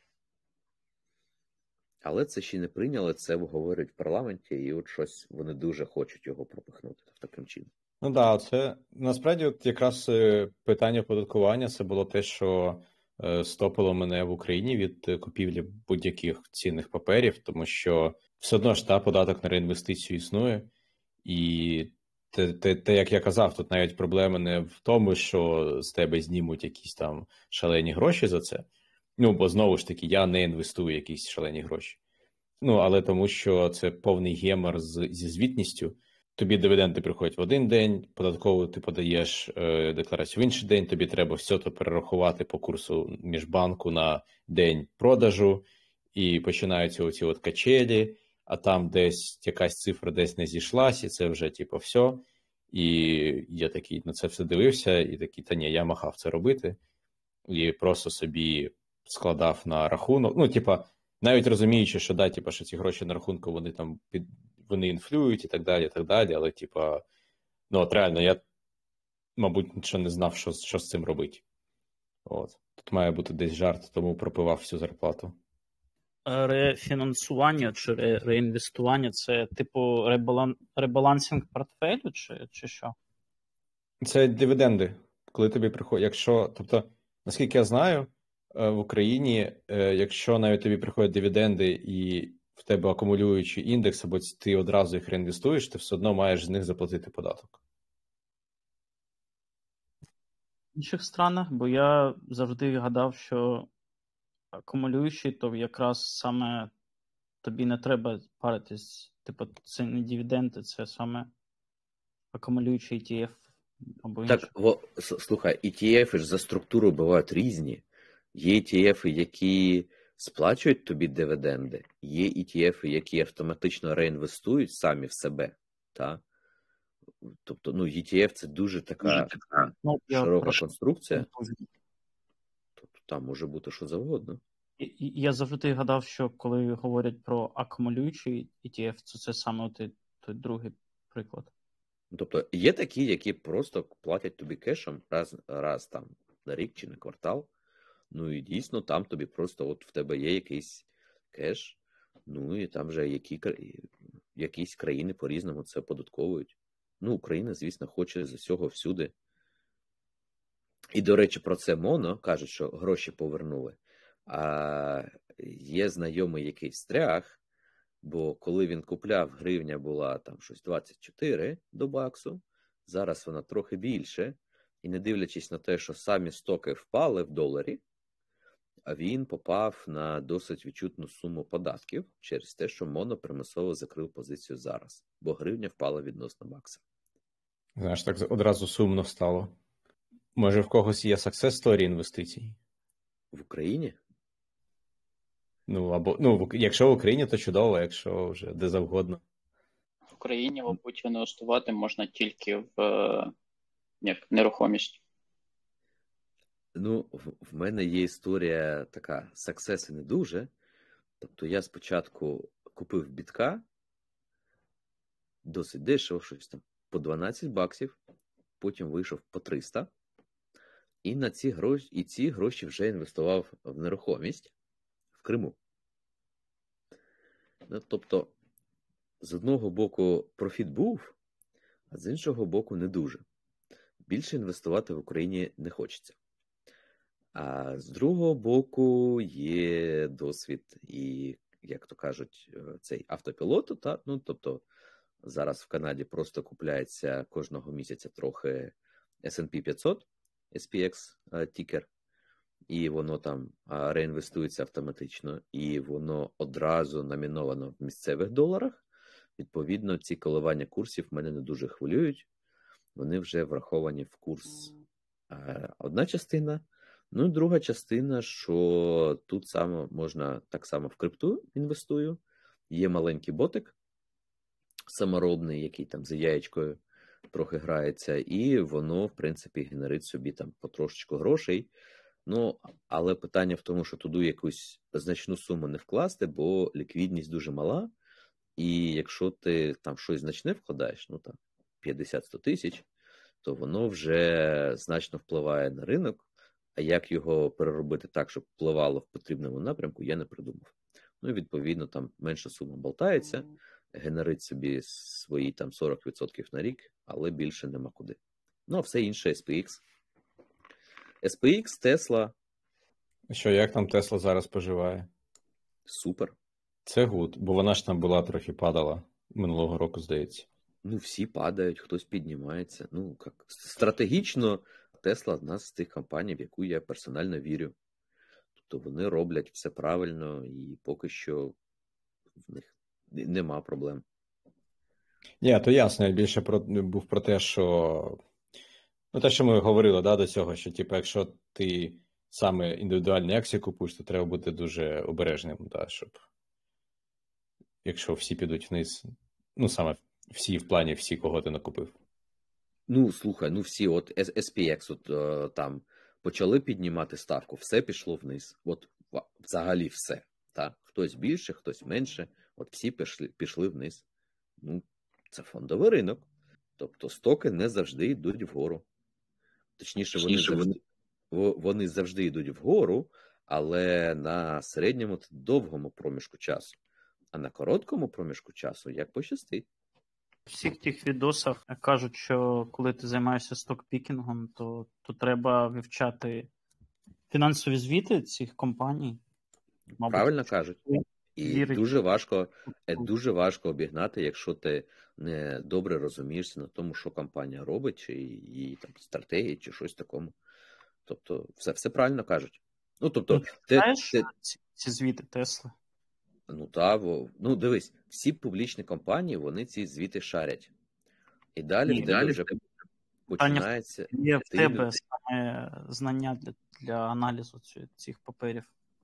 Speaker 4: Але це ще не прийняли, це говорять в парламенті, і от щось вони дуже хочуть його пропихнути таким чином.
Speaker 1: Ну так, да, це насправді от якраз питання оподаткування, це було те, що стопило мене в Україні від купівлі будь-яких цінних паперів, тому що все одно ж та податок на реінвестицію існує, і те, те, те, як я казав, тут навіть проблема не в тому, що з тебе знімуть якісь там шалені гроші за це, ну, бо знову ж таки, я не інвестую якісь шалені гроші. Ну, але тому, що це повний гемор з, зі звітністю. Тобі дивіденди приходять в один день, податково ти подаєш е, декларацію в інший день, тобі треба все це перерахувати по курсу міжбанку на день продажу, і починаються оці от качелі, а там десь якась цифра десь не зійшлась, і це вже, типу, все. І я такий на це все дивився, і такий, та ні, я махав це робити, і просто собі складав на рахунок, ну, типа, навіть розуміючи, що, да, типа, що ці гроші на рахунку, вони там під вони інфлюють і так далі, і так далі, але, типа, ну, от реально, я, мабуть, нічого не знав, що, що з цим робити. От. Тут має бути десь жарт, тому пропивав всю зарплату.
Speaker 6: Рефінансування чи ре, реінвестування – це, типу, ребалан, ребалансинг портфелю, чи, чи що?
Speaker 1: Це дивіденди, коли тобі приходять, якщо, тобто, наскільки я знаю, в Україні, якщо навіть тобі приходять дивіденди і в тебе акумулюючий індекс, або ти одразу їх реінвестуєш, ти все одно маєш з них заплатити податок.
Speaker 6: В інших странах, бо я завжди гадав, що акумулюючий, то якраз саме тобі не треба паритись. Типу, це не дивіденди, це саме акумулюючий і ті еф або інший.
Speaker 4: Так, во, слухай, і ті ефи ж за структурою бувають різні. Є і ті ефи, які сплачують тобі дивіденди, є і ті ефи, які автоматично реінвестують самі в себе. Та? Тобто, ну, і ті еф – це дуже така
Speaker 6: ну,
Speaker 4: широка
Speaker 6: прошу.
Speaker 4: конструкція. Тобто там може бути що завгодно.
Speaker 6: Я завжди гадав, що коли говорять про акумулюючий і ті еф, то це саме той, той другий приклад.
Speaker 4: Тобто є такі, які просто платять тобі кешем раз, раз там на рік чи на квартал. Ну і дійсно там тобі просто от в тебе є якийсь кеш, ну і там вже які, якісь країни по-різному це податковують. Ну, Україна, звісно, хоче з усього всюди І, до речі, про це Моно кажуть, що гроші повернули. А є знайомий, який встряг, бо коли він купляв, гривня була там щось двадцять чотири до баксу, зараз вона трохи більше. І не дивлячись на те, що самі стоки впали в доларі, а він попав на досить відчутну суму податків через те, що Моно примусово закрив позицію зараз, бо гривня впала відносно бакса.
Speaker 1: Знаєш, так одразу сумно стало. Може, в когось є success story інвестицій?
Speaker 4: В Україні?
Speaker 1: Ну, або, ну, в- якщо в Україні, то чудово, якщо вже де завгодно.
Speaker 7: В Україні, мабуть, інвестувати можна тільки в е, як нерухомість.
Speaker 4: Ну, в, в мене є історія така, success не дуже. Тобто я спочатку купив бітка, досить дешево, щось там, по дванадцять баксів, потім вийшов по триста, і на ці гроші, і ці гроші вже інвестував в нерухомість в Криму. Ну, тобто, з одного боку профіт був, а з іншого боку не дуже. Більше інвестувати в Україні не хочеться. А з другого боку є досвід і, як то кажуть, цей автопілоту. Та? Ну, тобто, зараз в Канаді просто купляється кожного місяця трохи ес енд пі п'ятсот, ес пі ікс тікер, і воно там реінвестується автоматично, і воно одразу номіновано в місцевих доларах. Відповідно, ці коливання курсів мене не дуже хвилюють. Вони вже враховані в курс. Одна частина. Ну, і друга частина, що тут саме можна так само в крипту інвестую. Є маленький ботик саморобний, який там за яєчкою трохи грається, і воно, в принципі, генерить собі там потрошечку грошей. Ну, але питання в тому, що туди якусь значну суму не вкласти, бо ліквідність дуже мала, і якщо ти там щось значне вкладаєш, ну там п'ятдесят-сто тисяч, то воно вже значно впливає на ринок, а як його переробити так, щоб впливало в потрібному напрямку, я не придумав. Ну, і відповідно, там менша сума болтається, генерить собі свої там сорок відсотків на рік, але більше нема куди. Ну, а все інше ес пі ікс. ес пі ікс, Tesla.
Speaker 1: Що, як там Тесла зараз поживає?
Speaker 4: Супер.
Speaker 1: Це гуд, бо вона ж там була трохи падала минулого року, здається.
Speaker 4: Ну, всі падають, хтось піднімається. Ну, як стратегічно Tesla одна з тих компаній, в яку я персонально вірю. Тобто вони роблять все правильно і поки що в них нема проблем.
Speaker 1: Ні, то ясно, я більше про, був про те, що ну, те, що ми говорили, да, до цього, що типу, якщо ти саме індивідуальні акції купуєш, то треба бути дуже обережним, да, щоб якщо всі підуть вниз, ну саме всі в плані, всі, кого ти накупив.
Speaker 4: Ну, слухай, ну всі, от ес пі ікс от, е, там почали піднімати ставку, все пішло вниз. От взагалі все. Та? Хтось більше, хтось менше, от всі пішли, пішли вниз. Ну, це фондовий ринок. Тобто стоки не завжди йдуть вгору. Точніше, вони завжди, вони завжди йдуть вгору, але на середньому та довгому проміжку часу. А на короткому проміжку часу як пощастить.
Speaker 6: В всіх тих відосах кажуть, що коли ти займаєшся стокпікінгом, то, то треба вивчати фінансові звіти цих компаній.
Speaker 4: Мабуть, правильно кажуть. І вірить. дуже важко, дуже важко обігнати, якщо ти не добре розумієшся на тому, що компанія робить, чи її там стратегії, чи щось такому. Тобто, все, все правильно кажуть. Ну, тобто,
Speaker 6: ну, ти знаєш ти... ці, ці звіти Тесли?
Speaker 4: Ну, так, ну, дивись, всі публічні компанії, вони ці звіти шарять. І далі Ні, в тебе далі вже починається...
Speaker 6: Є в тебе саме знання для, для аналізу цих паперів.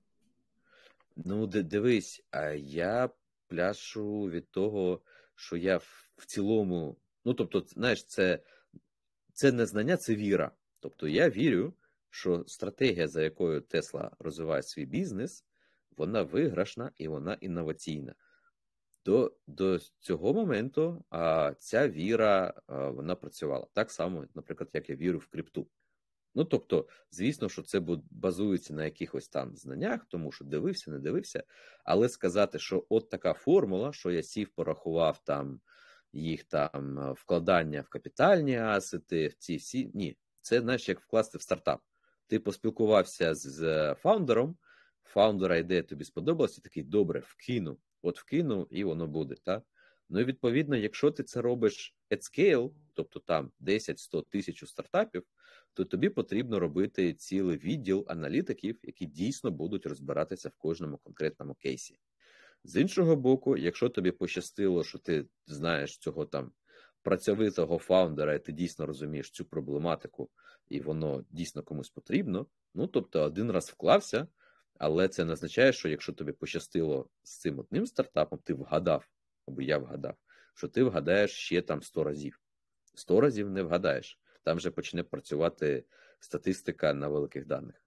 Speaker 4: Ну, дивись, а я пляшу від того, що я в цілому... Ну, тобто, знаєш, це, це не знання, це віра. Тобто, я вірю, що стратегія, за якою Tesla розвиває свій бізнес, вона виграшна і вона інноваційна. До, до цього моменту а, ця віра, а, вона працювала. Так само, наприклад, як я вірю в крипту. Ну, тобто, звісно, що це базується на якихось там знаннях, тому що дивився, не дивився, але сказати, що от така формула, що я сів, порахував там їх там вкладання в капітальні асети, в ці всі, ні. Це, знаєш, як вкласти в стартап. Ти поспілкувався з фаундером, фаундера ідея тобі сподобалася, такий, добре, вкину, от вкину, і воно буде, так? Ну і відповідно, якщо ти це робиш at scale, тобто там десять, сто, тисячу стартапів, то тобі потрібно робити цілий відділ аналітиків, які дійсно будуть розбиратися в кожному конкретному кейсі. З іншого боку, якщо тобі пощастило, що ти знаєш цього там працьовитого фаундера, і ти дійсно розумієш цю проблематику, і воно дійсно комусь потрібно, ну, тобто один раз вклався, але це не означає, що якщо тобі пощастило з цим одним стартапом, ти вгадав, або я вгадав, що ти вгадаєш ще там сто разів. сто разів не вгадаєш. Там вже почне працювати статистика на великих даних.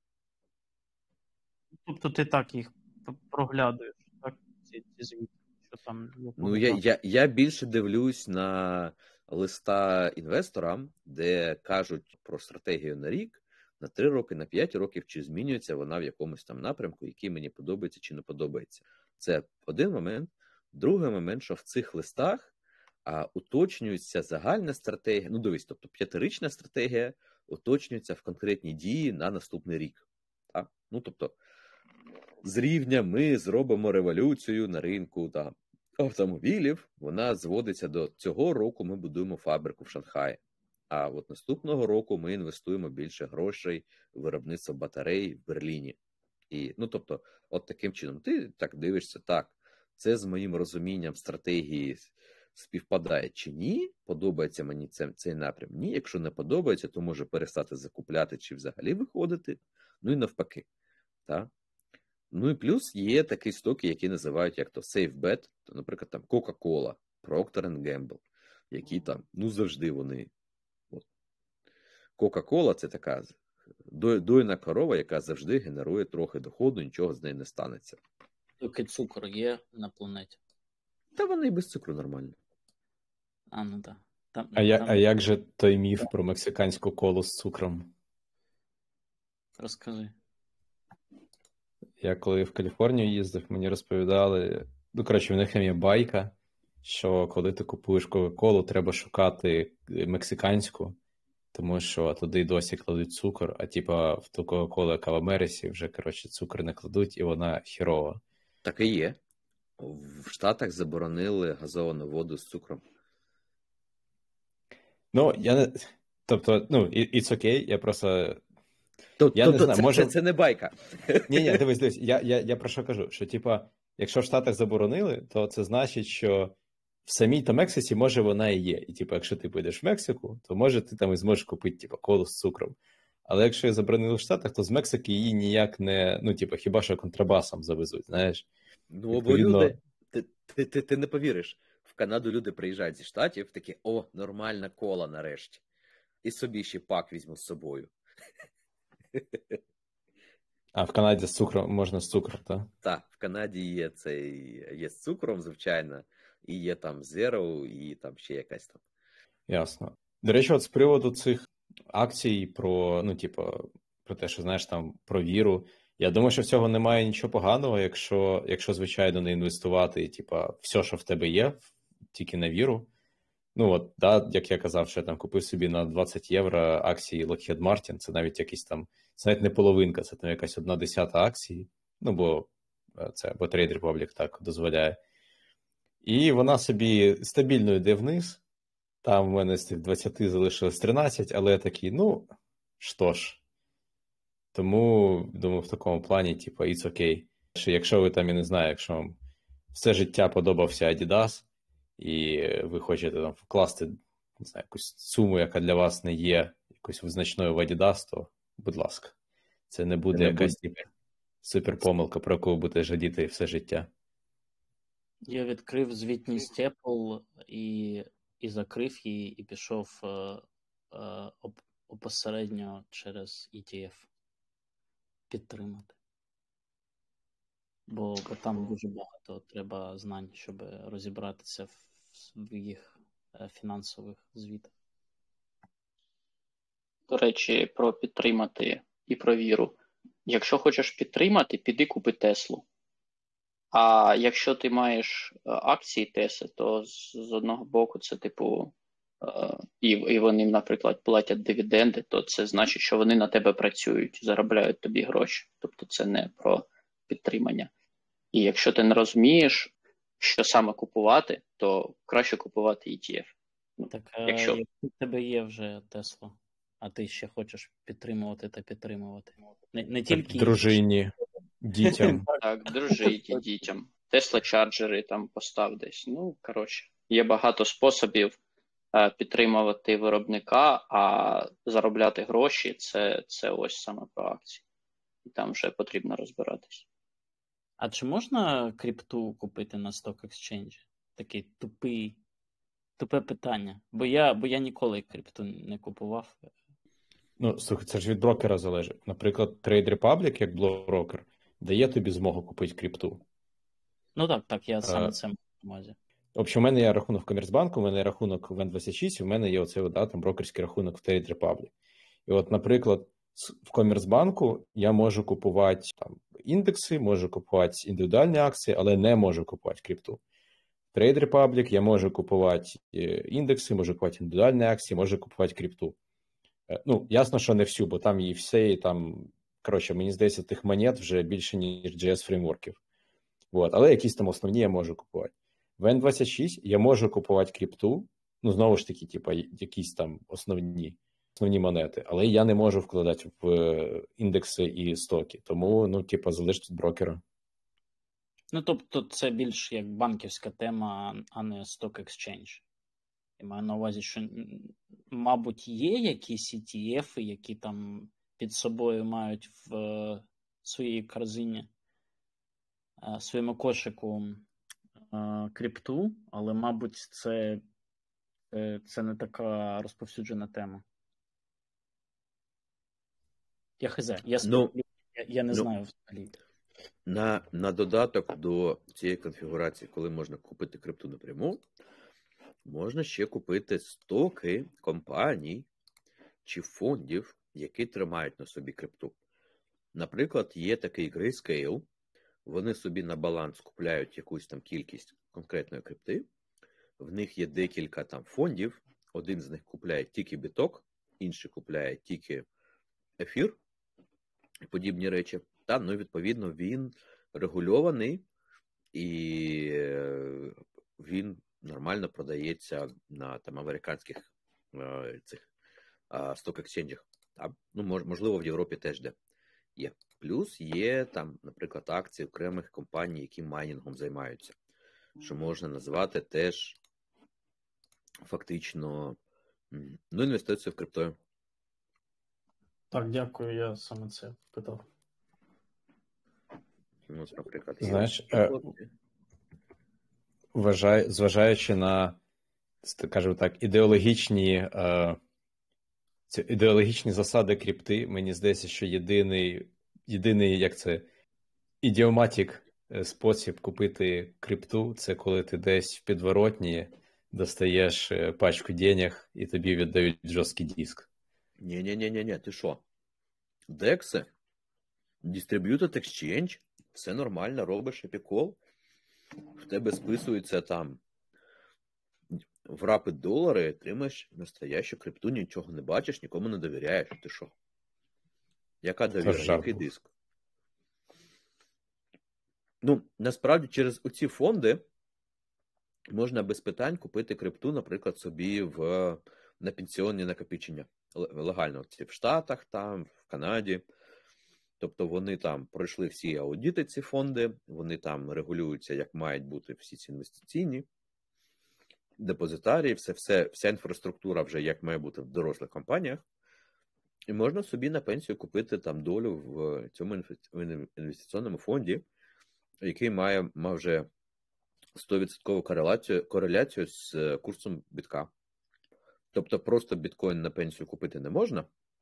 Speaker 6: Тобто ти так їх проглядуєш, так, ці, ці звіти, що там...
Speaker 4: Ну, я, я, я більше дивлюсь на листа інвесторам, де кажуть про стратегію на рік, на три роки, на п'ять років, чи змінюється вона в якомусь там напрямку, який мені подобається чи не подобається. Це один момент. Другий момент, що в цих листах а, уточнюється загальна стратегія, ну дивись, тобто п'ятирічна стратегія уточнюється в конкретні дії на наступний рік. Так? Ну, тобто, з рівня ми зробимо революцію на ринку там, автомобілів, вона зводиться до цього року ми будуємо фабрику в Шанхаї. А от наступного року ми інвестуємо більше грошей в виробництво батарей в Берліні. І, ну, тобто, от таким чином, ти так дивишся, так, це з моїм розумінням стратегії співпадає чи ні, подобається мені цей, цей напрям. Ні, якщо не подобається, то може перестати закупляти чи взагалі виходити. Ну і навпаки. Так? Ну і плюс є такі стоки, які називають як то safe bet, то, наприклад, там Coca-Cola, Procter енд Gamble, які там, ну завжди вони. От. Coca-Cola – це така дойна корова, яка завжди генерує трохи доходу, нічого з неї не станеться.
Speaker 6: Доки цукор є на планеті.
Speaker 4: Та вони і без цукру нормально.
Speaker 6: А, ну так. Там,
Speaker 1: А, я,
Speaker 6: там...
Speaker 1: а як же той міф про мексиканську колу з цукром?
Speaker 6: Розкажи.
Speaker 1: Я коли в Каліфорнію їздив, мені розповідали, ну, коротше, в них є байка, що коли ти купуєш Кока-Колу, треба шукати мексиканську, тому що туди досі кладуть цукор, а типа в ту Кока-Колу, яка в Америці, вже, коротше, цукор не кладуть, і вона хірова.
Speaker 4: Так і є. В Штатах заборонили газовану воду з цукром.
Speaker 1: Ну, я не... Тобто, ну, it's okay, я просто...
Speaker 4: Тобто,
Speaker 1: Я не знаю,
Speaker 4: це,
Speaker 1: може...
Speaker 4: це, це не байка.
Speaker 1: Ні-ні, дивись, дивись, я, я, я про що кажу, що, типа, якщо в Штатах заборонили, то це значить, що в самій то Мексиці, може, вона і є. І, типу, якщо ти поїдеш в Мексику, то, може, ти там і зможеш купити, типу, колу з цукром. Але якщо її заборонили в Штатах, то з Мексики її ніяк не, ну, типу, хіба що контрабасом завезуть, знаєш?
Speaker 4: Ну,
Speaker 1: Відповідно...
Speaker 4: бо люди, ти, ти, ти, ти не повіриш, в Канаду люди приїжджають зі Штатів, такі, о, нормальна кола нарешті. І собі ще пак візьму з собою.
Speaker 1: А в Канаді з цукром можна з цукром, так?
Speaker 4: Так, в Канаді є цей, є з цукром, звичайно, і є там Zero, і там ще якась там.
Speaker 1: Ясно. До речі, от з приводу цих акцій про, ну, типу, про те, що, знаєш, там, про віру, я думаю, що в цього немає нічого поганого, якщо, якщо звичайно, не інвестувати, і, типу, все, що в тебе є, тільки на віру. Ну, от, да, як я казав, що я там купив собі на двадцять євро акції Lockheed Martin, це навіть якісь там, це навіть не половинка, це там якась одна десята акції, ну, бо це, бо Trade Republic так дозволяє. І вона собі стабільно йде вниз, там в мене з тих двадцяти залишилось тринадцять, але я такий, ну, що ж. Тому, думаю, в такому плані, типу, it's okay. Що якщо ви там, я не знаю, якщо вам все життя подобався Adidas, і ви хочете там вкласти, не знаю, якусь суму, яка для вас не є якоюсь визначною в Adidas, то, будь ласка, це не буде це не якась буде. Суперпомилка, про яку ви будете жадіти все життя.
Speaker 6: Я відкрив звітність Apple і, і закрив її, і пішов е, е, опосередньо через і ті еф підтримати. Бо, бо там дуже багато треба знань, щоб розібратися в, в їх фінансових звітах.
Speaker 5: До речі, про підтримати і про віру. Якщо хочеш підтримати, піди купи Теслу. А якщо ти маєш акції Тесли, то з, з одного боку це, типу,
Speaker 7: і, і вони, наприклад, платять дивіденди, то це значить, що вони на тебе працюють, заробляють тобі гроші. Тобто це не про підтримання. І якщо ти не розумієш, що саме купувати, то краще купувати і ті еф.
Speaker 6: Так, а
Speaker 7: Якщо-
Speaker 6: якщо в тебе є вже Тесла, а ти ще хочеш підтримувати та підтримувати. Не, не тільки
Speaker 1: Дружині, дітям.
Speaker 7: Так, дружить дітям. Тесла чарджери там постав десь. Ну, коротше, є багато способів е, підтримувати виробника, а заробляти гроші це, це ось саме про акції. І там вже потрібно розбиратись.
Speaker 6: А чи можна крипту купити на Stock Exchange? Такий тупий, тупе питання. Бо я, бо я ніколи крипту не купував.
Speaker 1: Ну, слухай, це ж від брокера залежить. Наприклад, Trade Republic, як брокер, дає тобі змогу купити крипту.
Speaker 6: Ну так, так, я саме
Speaker 1: Е,
Speaker 6: це маю на увазі.
Speaker 1: В общем, у мене є рахунок в Комерцбанку, у мене є рахунок в ен двадцять шість, і в мене є оцей от, да, там брокерський рахунок в Trade Republic. І от, наприклад, с- в Комерцбанку я можу купувати там індекси, можу купувати індивідуальні акції, але не можу купувати крипту. В Trade Republic я можу купувати е, індекси, можу купувати індивідуальні акції, можу купувати крипту. Е, Ну, ясно, що не всю, бо там і все, і там, коротше, мені здається, тих монет вже більше, ніж джей ес фреймворків. Вот. Але якісь там основні я можу купувати. В ен двадцять шість я можу купувати крипту, ну, знову ж таки, типа, якісь там основні, основні монети, але я не можу вкладати в е, індекси і стоки. Тому, ну, типа, залежить від брокера.
Speaker 6: Ну, тобто, це більш як банківська тема, а не Stock Exchange. Я маю на увазі, що, м, мабуть, є якісь і ті ефи, які там під собою мають в е, своїй корзині, е, своєму кошику е, крипту, але, мабуть, це, е, це не така розповсюджена тема. Я хз, я,
Speaker 4: Ну,
Speaker 6: спекулюю, я, я не
Speaker 4: ну,
Speaker 6: знаю взагалі.
Speaker 4: На, на додаток до цієї конфігурації, коли можна купити крипту напряму, можна ще купити стоки компаній чи фондів, які тримають на собі крипту. Наприклад, є такий Grayscale, вони собі на баланс купляють якусь там кількість конкретної крипти, в них є декілька там фондів, один з них купляє тільки біток, інший купляє тільки ефір і подібні речі. Та, ну, відповідно, він регульований і е, він нормально продається на там американських е, цих сток ексченджах. Ну, мож, можливо, в Європі теж де є. Плюс є там, наприклад, акції окремих компаній, які майнінгом займаються, що можна назвати теж фактично ну, інвестицію в криптою.
Speaker 6: Так, дякую, я саме це питав.
Speaker 4: Ну, наприклад, є
Speaker 1: Знаєш,
Speaker 4: такі
Speaker 1: е,
Speaker 4: хлопці.
Speaker 1: вважай, зважаючи на, скажімо так, ідеологічні, е, ці ідеологічні засади крипти, мені здається, що єдиний, єдиний як це, ідіоматік е, спосіб купити крипту, це коли ти десь в підворотні достаєш е, пачку денег і тобі віддають жорсткий диск.
Speaker 4: Ні-ні-ні-ні, ти що? Декси, Distributed Exchange, все нормально, робиш епікол, в тебе списується там в рапи долари, отримаєш настоящу крипту, нічого не бачиш, нікому не довіряєш. Ти що? Яка довіра?
Speaker 1: жарт
Speaker 4: Який
Speaker 1: був.
Speaker 4: диск? Ну, насправді, через оці фонди можна без питань купити крипту, наприклад, собі в, на пенсіонні накопичення. Легально ці в Штатах, там, в Канаді. Тобто вони там пройшли всі аудити, ці фонди, вони там регулюються, як мають бути всі ці інвестиційні депозитарії, все, все, вся інфраструктура вже як має бути в дорослих компаніях. І можна собі на пенсію купити там долю в цьому інвестиційному фонді, який має, має вже сто відсотків кореляцію, кореляцію з курсом бітка. Тобто просто біткоін на пенсію купити не можна,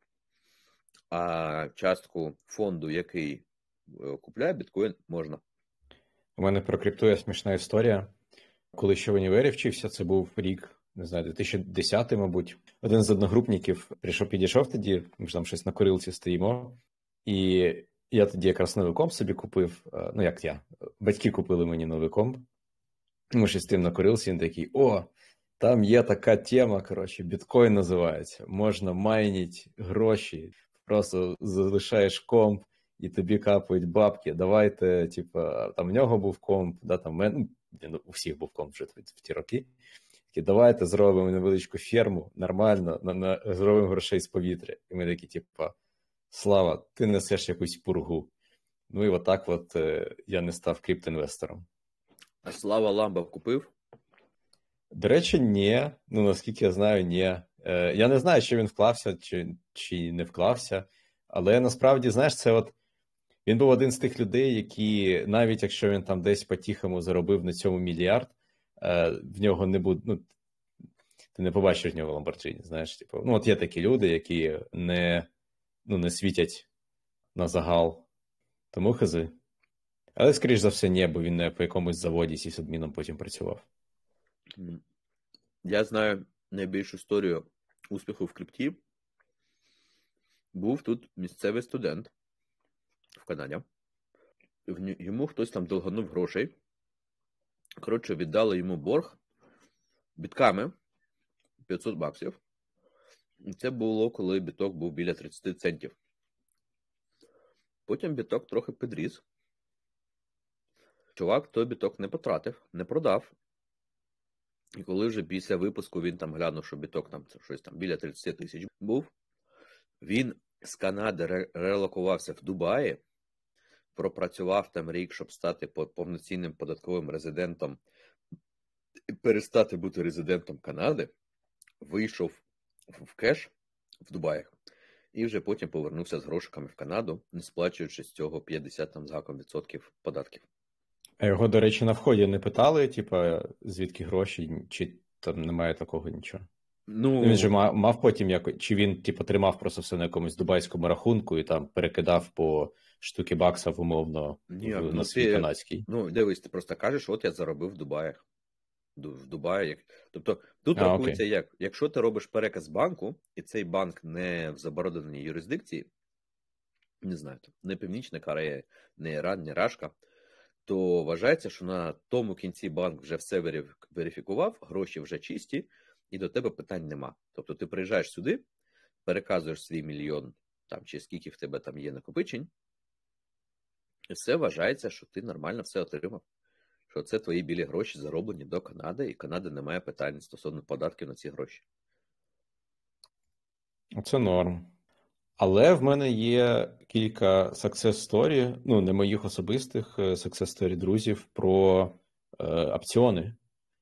Speaker 4: а частку фонду, який купляє біткоін, можна.
Speaker 1: У мене про крипту є смішна історія. Коли ще в універі вчився, це був рік, не знаю, дві тисячі десятий, мабуть. Один з одногрупників прийшов, підійшов тоді, ми ж там щось на курилці стоїмо, і я тоді якраз новий комп собі купив, ну як я, батьки купили мені новий комп, ми щось з тим на курилці, він такий, о, Там є така тема, коротше, біткоін називається. Можна майнити гроші, просто залишаєш комп, і тобі капають бабки. Давайте, типа, там в нього був комп, да, там в мене, ну, у всіх був комп вже в ті роки. Такі, давайте зробимо невеличку ферму, нормально, на, на, зробимо грошей з повітря. І ми такі, типа, Слава, ти несеш якусь пургу. Ну і отак от е, я не став криптоінвестором.
Speaker 4: А Слава Ламбов купив?
Speaker 1: До речі, ні. Ну, наскільки я знаю, ні. Е, я не знаю, чи він вклався, чи, чи не вклався. Але насправді, знаєш, це от він був один з тих людей, які, навіть якщо він там десь по-тихому заробив на цьому мільярд, е, в нього не буде, ну, ти не побачиш в нього Ламборджині, знаєш, типу, ну, от є такі люди, які не, ну, не світять на загал, тому хази. Але, скоріш за все, ні, бо він не по якомусь заводі сісадміном потім працював.
Speaker 4: Я знаю найбільшу історію успіху в крипті. Був тут місцевий студент в Канаді. Йому хтось там долганув грошей. Коротше, віддали йому борг бітками п'ятсот баксів. Це було, коли біток був біля тридцять центів. Потім біток трохи підріс. Чувак той біток не потратив, не продав. І коли вже після випуску він там глянув, що біток там щось там біля тридцять тисяч був, він з Канади ре- релокувався в Дубаї, пропрацював там рік, щоб стати повноцінним податковим резидентом, перестати бути резидентом Канади, вийшов в кеш в Дубаї і вже потім повернувся з грошиками в Канаду, не сплачуючи з цього п'ятдесят там з гаком відсотків податків.
Speaker 1: А його, до речі, на вході не питали, типа, звідки гроші, чи там немає такого нічого?
Speaker 4: Ну,
Speaker 1: Він же мав, мав потім якось, чи він, типу, тримав просто все на якомусь дубайському рахунку і там перекидав по штуки баксів, умовно,
Speaker 4: ні,
Speaker 1: в,
Speaker 4: ну,
Speaker 1: на свій
Speaker 4: ти,
Speaker 1: канадський.
Speaker 4: Ну, дивись, ти просто кажеш, от я заробив в Дубаї. В Дубаї. Як... Тобто, тут
Speaker 1: А,
Speaker 4: рахується
Speaker 1: окей.
Speaker 4: як? Якщо ти робиш переказ банку, і цей банк не в забороненій юрисдикції, не знаю, там, не Північна Корея, не Іран, не Рашка, то вважається, що на тому кінці банк вже все вериф- верифікував, гроші вже чисті, і до тебе питань нема. Тобто ти приїжджаєш сюди, переказуєш свій мільйон, там, чи скільки в тебе там є накопичень, і все вважається, що ти нормально все отримав. Що це твої білі гроші зароблені до Канади, і Канада не має питань стосовно податків на ці гроші.
Speaker 1: Це норм. Але в мене є кілька success story, ну, не моїх особистих, success story друзів про е, опціони. Е,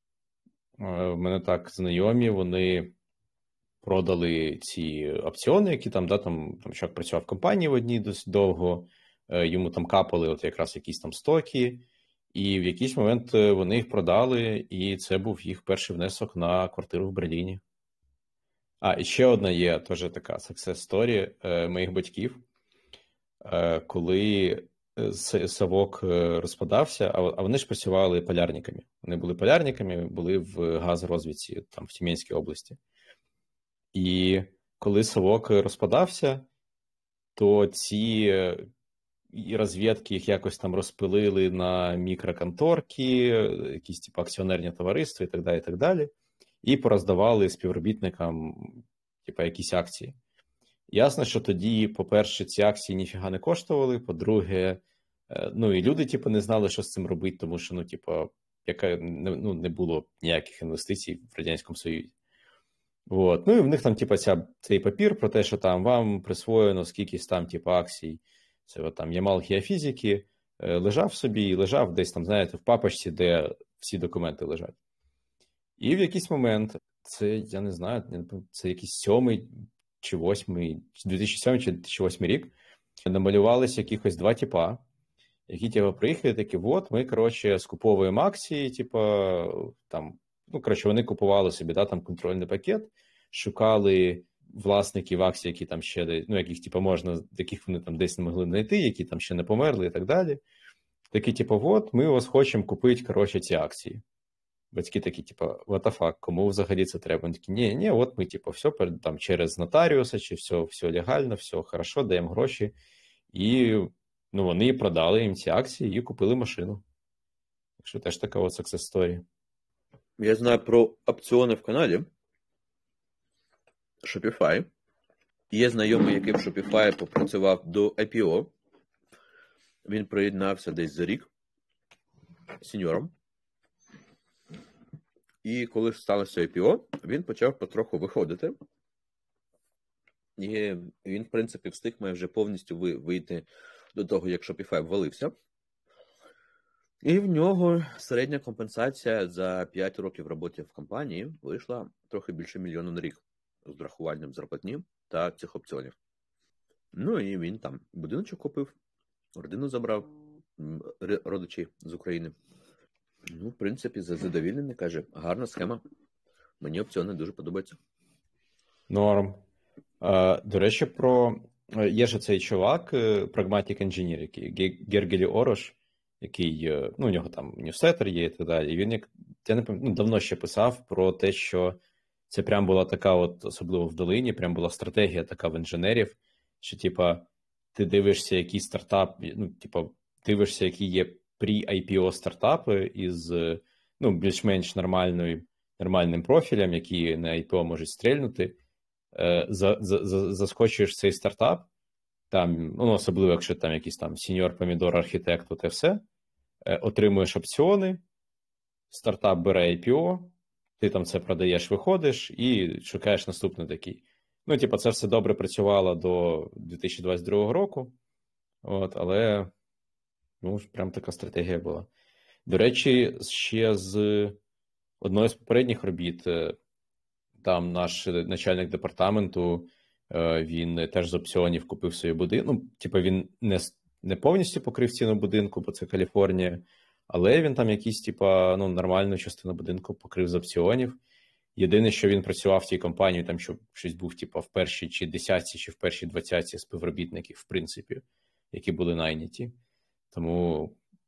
Speaker 1: в мене так знайомі, вони продали ці опціони, які там, да, там, там чувак працював в компанії в одній досить довго, е, йому там капали от якраз якісь там стоки, і в якийсь момент вони їх продали, і це був їх перший внесок на квартиру в Берліні. А, і ще одна є теж така success story е, моїх батьків. Е, коли Савок розпадався, а, а вони ж працювали полярниками. Вони були полярниками, були в газорозвідці, там, в Тюменській області. І коли Савок розпадався, то ці і розвідки їх якось там розпилили на мікроконторки, якісь типу акціонерні товариства і так далі, і так далі. І пороздавали співробітникам, типу, якісь акції. Ясно, що тоді, по-перше, ці акції ніфіга не коштували, по-друге, ну і люди, типу, не знали, що з цим робити, тому що, ну, типу, яка, ну, не було ніяких інвестицій в Радянському Союзі. От. Ну і в них там, типу, ця, цей папір про те, що там вам присвоєно скількись там, типу, акцій, це от там Ямал геофізики, лежав собі і лежав десь там, знаєте, в папочці, де всі документи лежать. І в якийсь момент, це, я не знаю, це якийсь сьомий чи восьмий, дві тисячі сьомий чи дві тисячі восьмий рік, намалювалися якихось два типа, які, типу, приїхали, такі, от, ми, коротше, скуповуємо акції, типу, там, ну, коротше, вони купували собі, да, там, контрольний пакет, шукали власників акцій, які там ще, ну, яких, типу, можна, яких вони там десь не могли знайти, які там ще не померли і так далі. Такі, типу, от, ми вас хочемо купити, коротше, ці акції. Батьки такі, типу, what the fuck, кому взагалі це треба? Вони такі, ні, ні, от ми, типу, все там через нотаріуса, чи все, все легально, все хорошо, даємо гроші. І, ну, вони продали їм ці акції і купили машину. Так що теж така от success story.
Speaker 4: Я знаю про опціони в Канаді. Shopify. Є знайомий, який в Shopify попрацював до ай пі о. Він приєднався десь за рік сеньором. І коли сталося ай пі о, він почав потроху виходити. І він, в принципі, встиг має вже повністю вийти до того, як Shopify ввалився. І в нього середня компенсація за п'ять років роботи в компанії вийшла трохи більше мільйона на рік з врахуванням зарплатні та цих опціонів. Ну і він там будиночок купив, родину забрав, родичі з України. Ну, в принципі, задовільнений, каже, гарна схема. Мені опціони дуже подобаються.
Speaker 1: Норм. Uh, до речі, про є ж цей чувак, Pragmatic Engineer, який Гергелі Орош, який, ну, у нього там ньюсеттер є і так далі. І він, як я не пам'ятаю, ну, давно ще писав про те, що це прям була така, от, особливо в долині, прям була стратегія така в інженерів, що, типа, ти дивишся, який стартап, ну, типа, дивишся, які є pre-ай пі о стартапи із, ну, більш-менш нормальною, нормальним профілем, які на ай пі о можуть стрельнути. За, за, за, заскочуєш цей стартап, там, ну, особливо, якщо там якийсь там сеньор, помідор, архітект, от і все, отримуєш опціони, стартап бере ай пі о, ти там це продаєш, виходиш і шукаєш наступний такий. Ну, типу, це все добре працювало до дві тисячі двадцять другого року, от, але, ну, прям така стратегія була. До речі, ще з одної з попередніх робіт, там наш начальник департаменту, він теж з опціонів купив собі будинок. Ну, типу, він не, не повністю покрив ціну будинку, бо це Каліфорнія, але він там якісь, типу, ну, нормальну частину будинку покрив з опціонів. Єдине, що він працював в тій компанії, там, щоб щось був, типу, в першій чи десятці, чи в першій двадцятці співробітників, в принципі, які були найняті. Тому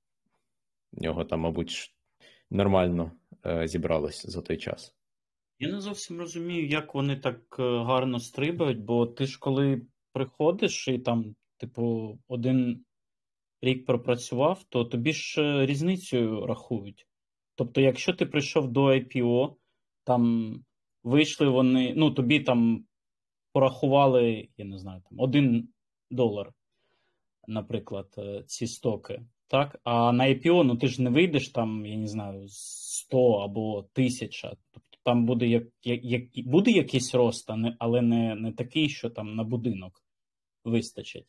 Speaker 1: в нього там, мабуть, нормально е, зібралось за той час.
Speaker 6: Я не зовсім розумію, як вони так гарно стрибають, бо ти ж коли приходиш і там, типу, один рік пропрацював, то тобі ж різницю рахують. Тобто, якщо ти прийшов до ай пі о, там вийшли вони, ну, тобі там порахували, я не знаю, там один долар, наприклад, ці стоки. Так? А на ай пі о, ну, ти ж не вийдеш там, я не знаю, сто або тисяча. Тобто там буде, як, як, буде якийсь рост, але не, не такий, що там на будинок вистачить.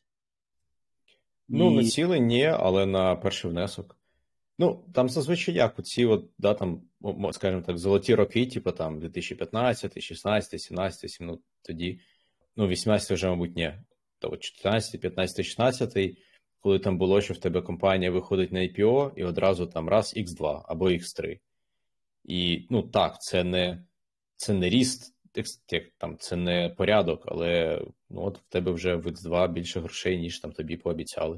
Speaker 1: Ну,
Speaker 6: І...
Speaker 1: на цілий ні, але на перший внесок. Ну, там зазвичай як, оці от, да, там, скажімо так, золоті роки, типу там дві тисячі п'ятнадцятий, шістнадцятий, сімнадцятий, сімнадцятий, ну, тоді, ну, вісімнадцятий вже, мабуть, ні. То от чотирнадцятий, п'ятнадцятий, шістнадцятий, коли там було, що в тебе компанія виходить на ай пі о, і одразу там раз ікс два або ікс три. І, ну, так, це не, це не ріст, там, це не порядок, але, ну, от в тебе вже в ікс два більше грошей, ніж там тобі пообіцяли.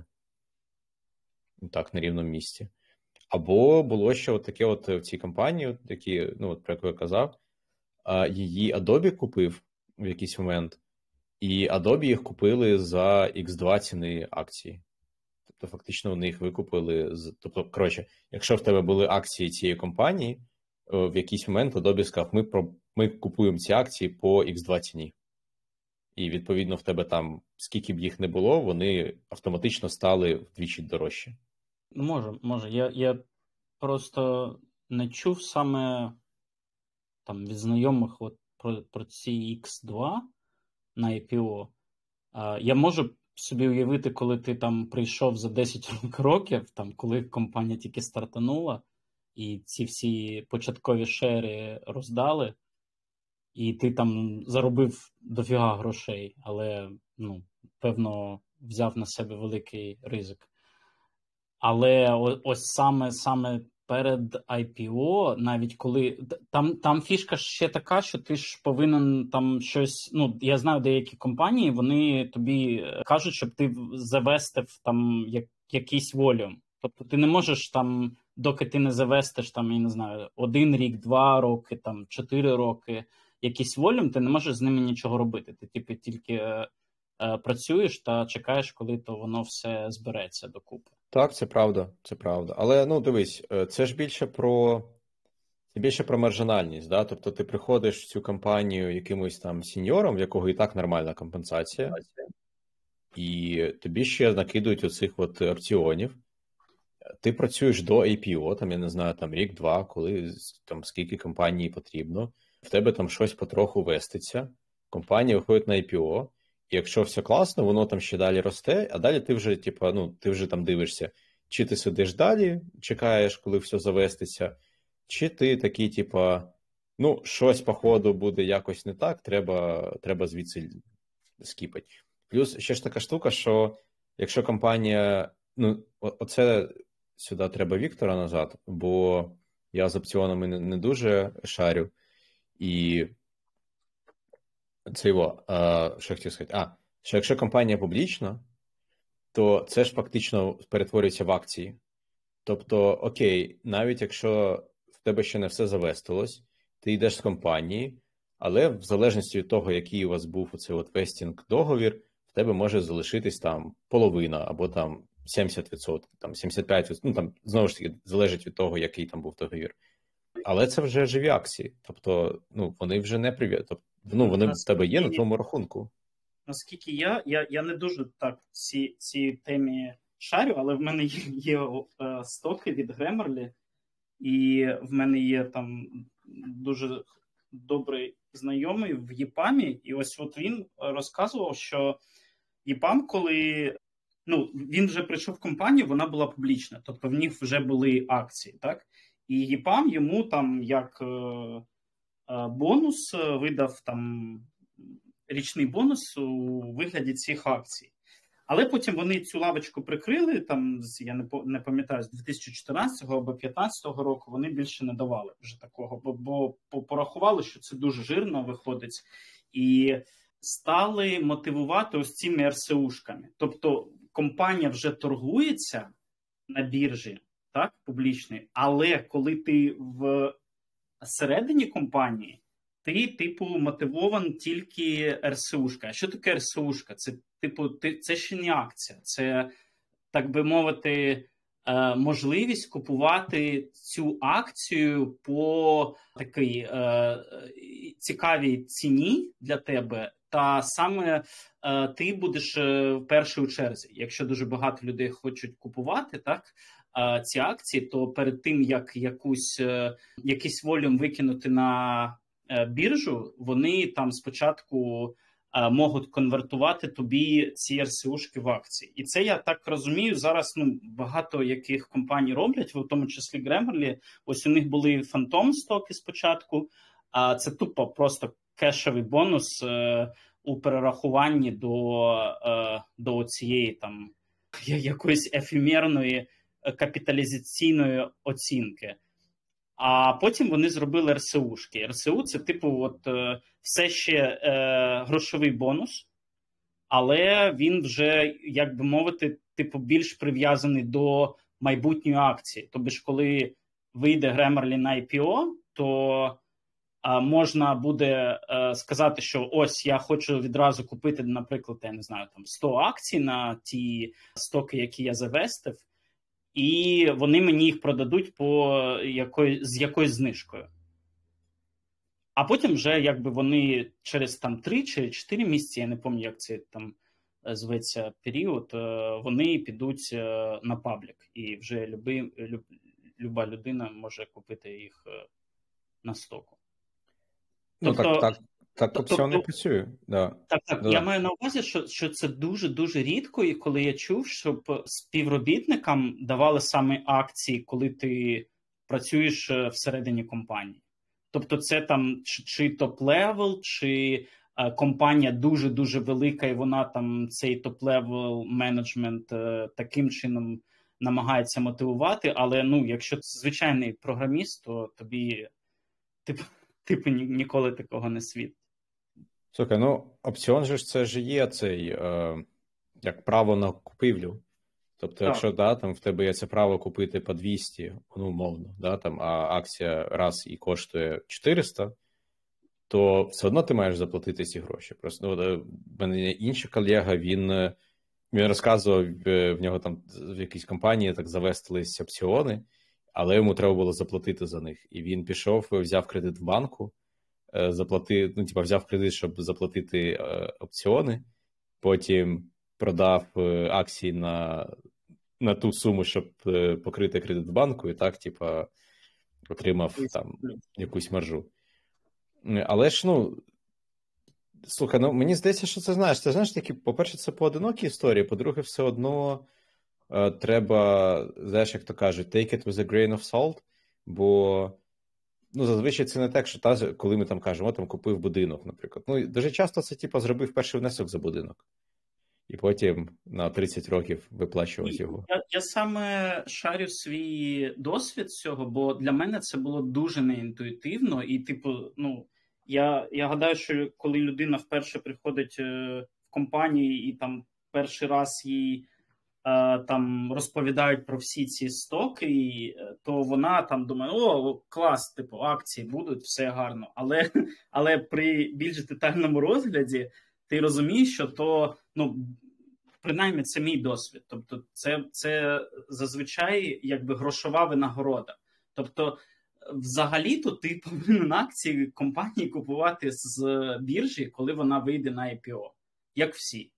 Speaker 1: Так, на рівному місці. Або було ще от таке от в цій компанії, от які, ну, от про яку я казав, її Adobe купив в якийсь момент, і Adobe їх купили за ікс два ціни акції. Тобто, фактично, вони їх викупили. З... Тобто, коротше, якщо в тебе були акції цієї компанії, в якийсь момент Adobe сказав, ми, про... ми купуємо ці акції по ікс два ціні. І, відповідно, в тебе там, скільки б їх не було, вони автоматично стали вдвічі дорожчі.
Speaker 6: Може, може. Я, я просто не чув саме там від знайомих от про, про ці ікс два на ай пі о. А, я можу собі уявити, коли ти там прийшов за десять років, там, коли компанія тільки стартанула, і ці всі початкові шери роздали, і ти там заробив дофіга грошей, але, ну, певно, взяв на себе великий ризик. Але ось саме, саме перед ай пі о, навіть коли... Там, там фішка ще така, що ти ж повинен там щось... Ну, я знаю, деякі компанії, вони тобі кажуть, щоб ти завестив там як, якийсь волюм. Тобто ти не можеш там, доки ти не завестиш там, я не знаю, один рік, два роки, там, чотири роки, якийсь волюм, ти не можеш з ними нічого робити. Ти типу, тільки е, е, працюєш та чекаєш, коли то воно все збереться докупи.
Speaker 1: Так, це правда, це правда. Але, ну, дивись, це ж більше про, І більше про маржинальність, да? Тобто ти приходиш в цю компанію якимось там сіньором, в якого і так нормальна компенсація, і тобі ще накидують оцих от опціонів. Ти працюєш до ай пі о, там, я не знаю, там рік-два, коли там скільки компанії потрібно, в тебе там щось потроху веститься, компанія виходить на ай пі о, і якщо все класно, воно там ще далі росте, а далі ти вже, типу, ну, ти вже там дивишся, чи ти сидиш далі, чекаєш, коли все завеститься, чи ти такий, типу, ну, щось, походу, буде якось не так, треба, треба звідси скіпати. Плюс ще ж така штука, що якщо компанія, ну, оце сюди треба Віктора назад, бо я з опціонами не, не дуже шарю, і це його, а, що я хотів сказати, а, що якщо компанія публічна, то це ж фактично перетворюється в акції. Тобто, окей, навіть якщо в тебе ще не все завестилось, ти йдеш з компанії, але в залежності від того, який у вас був оцей от вестінг-договір, в тебе може залишитись там половина, або там сімдесят відсотків, там сімдесят п'ять відсотків, ну там знову ж таки залежить від того, який там був договір. Але це вже живі акції, тобто, ну, вони вже не прив'язані, тобто, ну, вони в тебе є на твоєму рахунку.
Speaker 6: Наскільки я, я, я не дуже так ці, цій темі шарю, але в мене є, є е, стоки від Grammarly, і в мене є там дуже добрий знайомий в ЄПАМі, і ось от він розказував, що ЄПАМ, коли, ну, він вже прийшов в компанію, вона була публічна, тобто в них вже були акції, так? І ЄПАМ йому там як е, е, бонус видав там річний бонус у вигляді цих акцій. Але потім вони цю лавочку прикрили, там, я не, не пам'ятаю, з дві тисячі чотирнадцятого або дві тисячі п'ятнадцятого року вони більше не давали вже такого, бо, бо порахували, що це дуже жирно виходить, і стали мотивувати ось цими ер ес у-шками. Тобто компанія вже торгується на біржі, так, публічний, але коли ти в середині компанії, ти, типу, мотивован тільки ер ес у-шка. А що таке ер ес у-шка? Це, типу, ти, це ще не акція. Це, так би мовити, е, можливість купувати цю акцію по такій е, цікавій ціні для тебе, та саме е, ти будеш в першій черзі. Якщо дуже багато людей хочуть купувати, так, е, ці акції, то перед тим, як якусь, е, якийсь волюм викинути на біржу, вони там спочатку а, можуть конвертувати тобі ці ер ес у-шки в акції. І це, я так розумію, зараз ну, багато яких компаній роблять, в тому числі Grammarly. Ось у них були фантом стоки спочатку, а це тупо просто кешовий бонус е, у перерахуванні до, е, до цієї там якоїсь ефемерної капіталізаційної оцінки. А потім вони зробили ер ес у-шки. ер ес у – це, типу, от, е, все ще е, грошовий бонус, але він вже, як би мовити, типу, більш прив'язаний до майбутньої акції. Тобто ж, коли вийде Grammarly на ай пі о, то е, можна буде е, сказати, що ось я хочу відразу купити, наприклад, я не знаю, там сто акцій на ті стоки, які я завестив, і вони мені їх продадуть по якої, з якоюсь знижкою. А потім вже якби вони через там три чи чотири місяці, я не пам'ятаю, як це там зветься період, вони підуть на паблік. І вже люби, люб, люба людина може купити їх на стоку.
Speaker 1: Ну,
Speaker 6: тобто,
Speaker 1: так, так, так
Speaker 6: тобто,
Speaker 1: опціон не працює. Да.
Speaker 6: Так, так.
Speaker 1: Да.
Speaker 6: Я маю на увазі, що, що це дуже-дуже рідко, і коли я чув, щоб співробітникам давали саме акції, коли ти працюєш всередині компанії. Тобто це там чи, чи топ-левел, чи е, компанія дуже-дуже велика, і вона там цей топ-левел менеджмент е, таким чином намагається мотивувати, але ну, якщо ти звичайний програміст, то тобі типу, типу ні, ніколи такого не світить.
Speaker 1: Слухай, ну, опціон же ж це ж є цей, е, як право на купівлю. Тобто,
Speaker 6: так.
Speaker 1: Якщо да, там в тебе є це право купити по двісті, ну, умовно, да, там, а акція раз і коштує чотириста, то все одно ти маєш заплатити ці гроші. Просто ну, в мене інший колега, він, він розказував, в нього там в якійсь компанії так завестились опціони, але йому треба було заплатити за них. І він пішов, взяв кредит в банку, заплатив, ну, типа, взяв кредит, щоб заплатити опціони, потім продав акції на, на ту суму, щоб покрити кредит в банку, і так, типа, отримав там якусь маржу. Але ж, ну, слухай, ну мені здається, що це знаєш. Це знаєш такі, по-перше, це поодинокі історії, по-друге, все одно е, треба, знаєш, як то кажуть, take it with a grain of salt, бо ну, зазвичай це не так, що та, коли ми там кажемо, там купив будинок, наприклад. Ну, дуже часто це, типу, зробив перший внесок за будинок. І потім на тридцять років виплачувати його.
Speaker 6: Я, я саме шарю свій досвід цього, бо для мене це було дуже неінтуїтивно. І, типу, ну, я, я гадаю, що коли людина вперше приходить в компанію і там перший раз їй е, там розповідають про всі ці стоки, то вона там думає, о, клас, типу, акції будуть, все гарно. Але, але при більш детальному розгляді ти розумієш, що то, ну, принаймні, це мій досвід. Тобто, це, це зазвичай якби грошова винагорода. Тобто, взагалі-то ти повинен акції компанії купувати з біржі, коли вона вийде на ай пі о, як всі.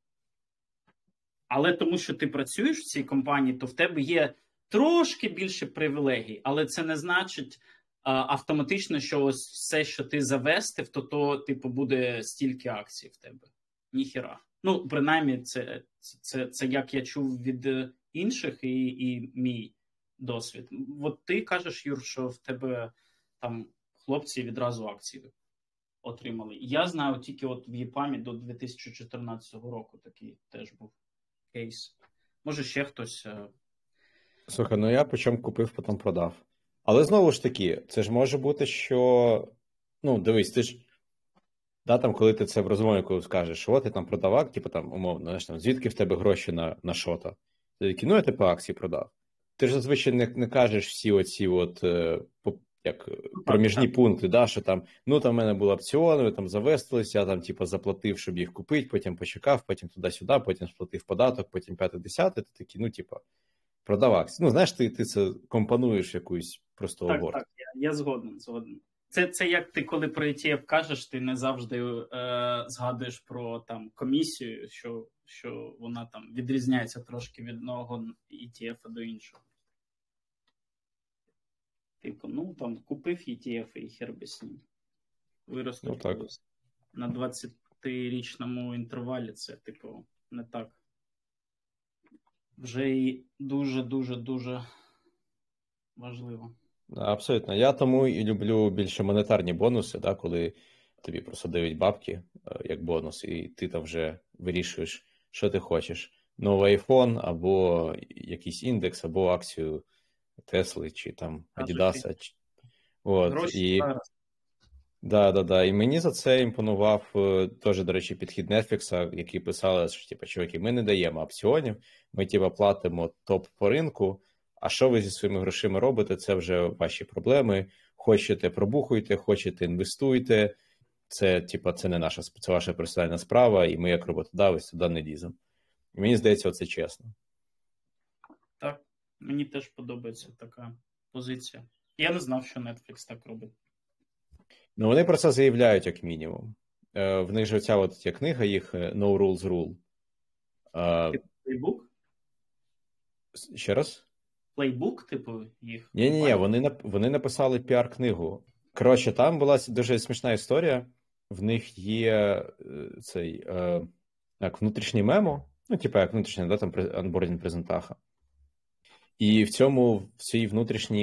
Speaker 6: Але тому, що ти працюєш в цій компанії, то в тебе є трошки більше привілегій, але це не значить а, автоматично, що ось все, що ти завестив, то, то типу, буде стільки акцій в тебе. Ніхіра. Ну, принаймні, це, це, це як я чув від інших і, і мій досвід. От ти кажеш, Юр, що в тебе там хлопці відразу акції отримали. Я знаю тільки от в ЄПАМі до дві тисячі чотирнадцятого року такий теж був кейс. Може, ще хтось...
Speaker 1: Слухай, ну я почому купив, потім продав. Але знову ж таки, це ж може бути, що... Ну, дивись, ти ж... Да, там, коли ти це в розмові коли скажеш, що ти там продавав, типу там, умовно, знаєш, там, звідки в тебе гроші на, на шота? Ти такий, ну, я типу акції продав. Ти ж зазвичай не, не кажеш всі оці от, е, як, проміжні так, пункти, да, що там, ну, там в мене були опціони, там завестилися, я там, типу, заплатив, щоб їх купити, потім почекав, потім туди-сюди, потім сплатив податок, потім п'яте-десяте, ти такий, ну, типу, продав акції. Ну, знаєш, ти, ти це компонуєш якусь просто оборот.
Speaker 6: Так, так, я, я згоден, згоден. Це, це як ти, коли про і ті еф кажеш, ти не завжди е, згадуєш про там комісію, що, що вона там відрізняється трошки від одного і ті еф до іншого. Типу, ну там купив і ті еф і хер би з ним. Виростуть
Speaker 1: ну,
Speaker 6: на двадцятирічному інтервалі, це, типу, не так. Вже і дуже-дуже-дуже важливо.
Speaker 1: Абсолютно. Я тому і люблю більше монетарні бонуси, да, коли тобі просто дають бабки як бонус, і ти там вже вирішуєш, що ти хочеш. Новий iPhone, або якийсь індекс, або акцію Тесли, чи там Адідаса. Чи... От.
Speaker 6: Гроші
Speaker 1: і...
Speaker 6: зараз.
Speaker 1: Да, да, да. І мені за це імпонував теж, до речі, підхід Netflix, який писали, що, типу, чуваки, ми не даємо опціонів, ми, типу, платимо топ по ринку, а що ви зі своїми грошима робите, це вже ваші проблеми. Хочете, пробухуйте, хочете, інвестуйте. Це, типу, це не наша, це ваша персональна справа, і ми, як роботодавець, туди не ліземо. І мені здається, це чесно.
Speaker 6: Так, мені теж подобається така позиція. Я не знав, що Netflix так робить.
Speaker 1: Ну, вони про це заявляють, як мінімум. В них же оця от є книга їх No Rules Rule.
Speaker 6: Плейбук?
Speaker 1: Ще раз?
Speaker 6: Плейбук, типу, їх?
Speaker 1: Ні-ні-ні, вони, вони написали піар-книгу. Коротше, там була дуже смішна історія. В них є цей, як, внутрішній мемо, ну, типу, як внутрішня, да, там, анбордінг презентаха. І в цьому, в цій внутрішній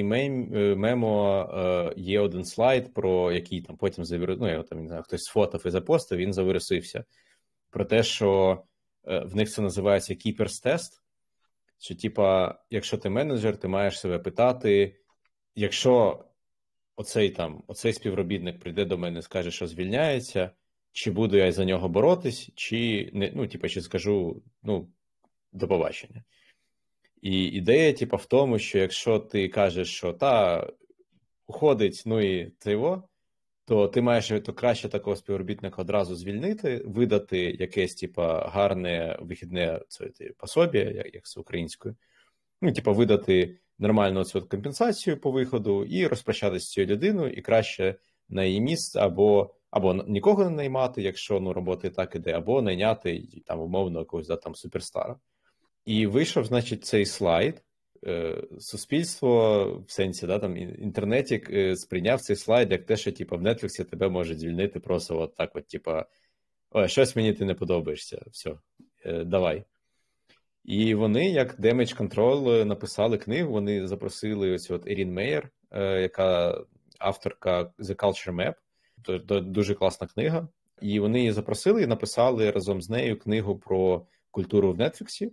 Speaker 1: мемо є один слайд, про який там потім завір... ну, я там, не знаю, хтось сфотав і запостив, він завирусився. Про те, що в них це називається Keeper's Test, що, типа, якщо ти менеджер, ти маєш себе питати, якщо оцей там, оцей співробітник прийде до мене і скаже, що звільняється, чи буду я за нього боротись, чи не, ну, типа, чи скажу, ну, до побачення. І ідея, типу, в тому, що якщо ти кажеш, що та, уходить, ну і це його, то ти маєш то краще такого співробітника одразу звільнити, видати якесь, типу, гарне вихідне це, пособі, як, як це українською, ну, типу, видати нормальну цю компенсацію по виходу і розпрощатися з цією людиною, і краще на її місце або, або нікого не наймати, якщо ну, робота і так іде, або найняти там умовно якогось да, там суперстара. І вийшов, значить, цей слайд. Суспільство в сенсі, да, там інтернетік сприйняв цей слайд як те, що типу, в Netflix тебе можуть звільнити просто от так от, типу, ой, щось мені ти не подобаєшся, все, давай. І вони, як Damage Control, написали книгу, вони запросили ось от Ерін Мейер, яка авторка The Culture Map, дуже класна книга, і вони її запросили і написали разом з нею книгу про культуру в Netflix,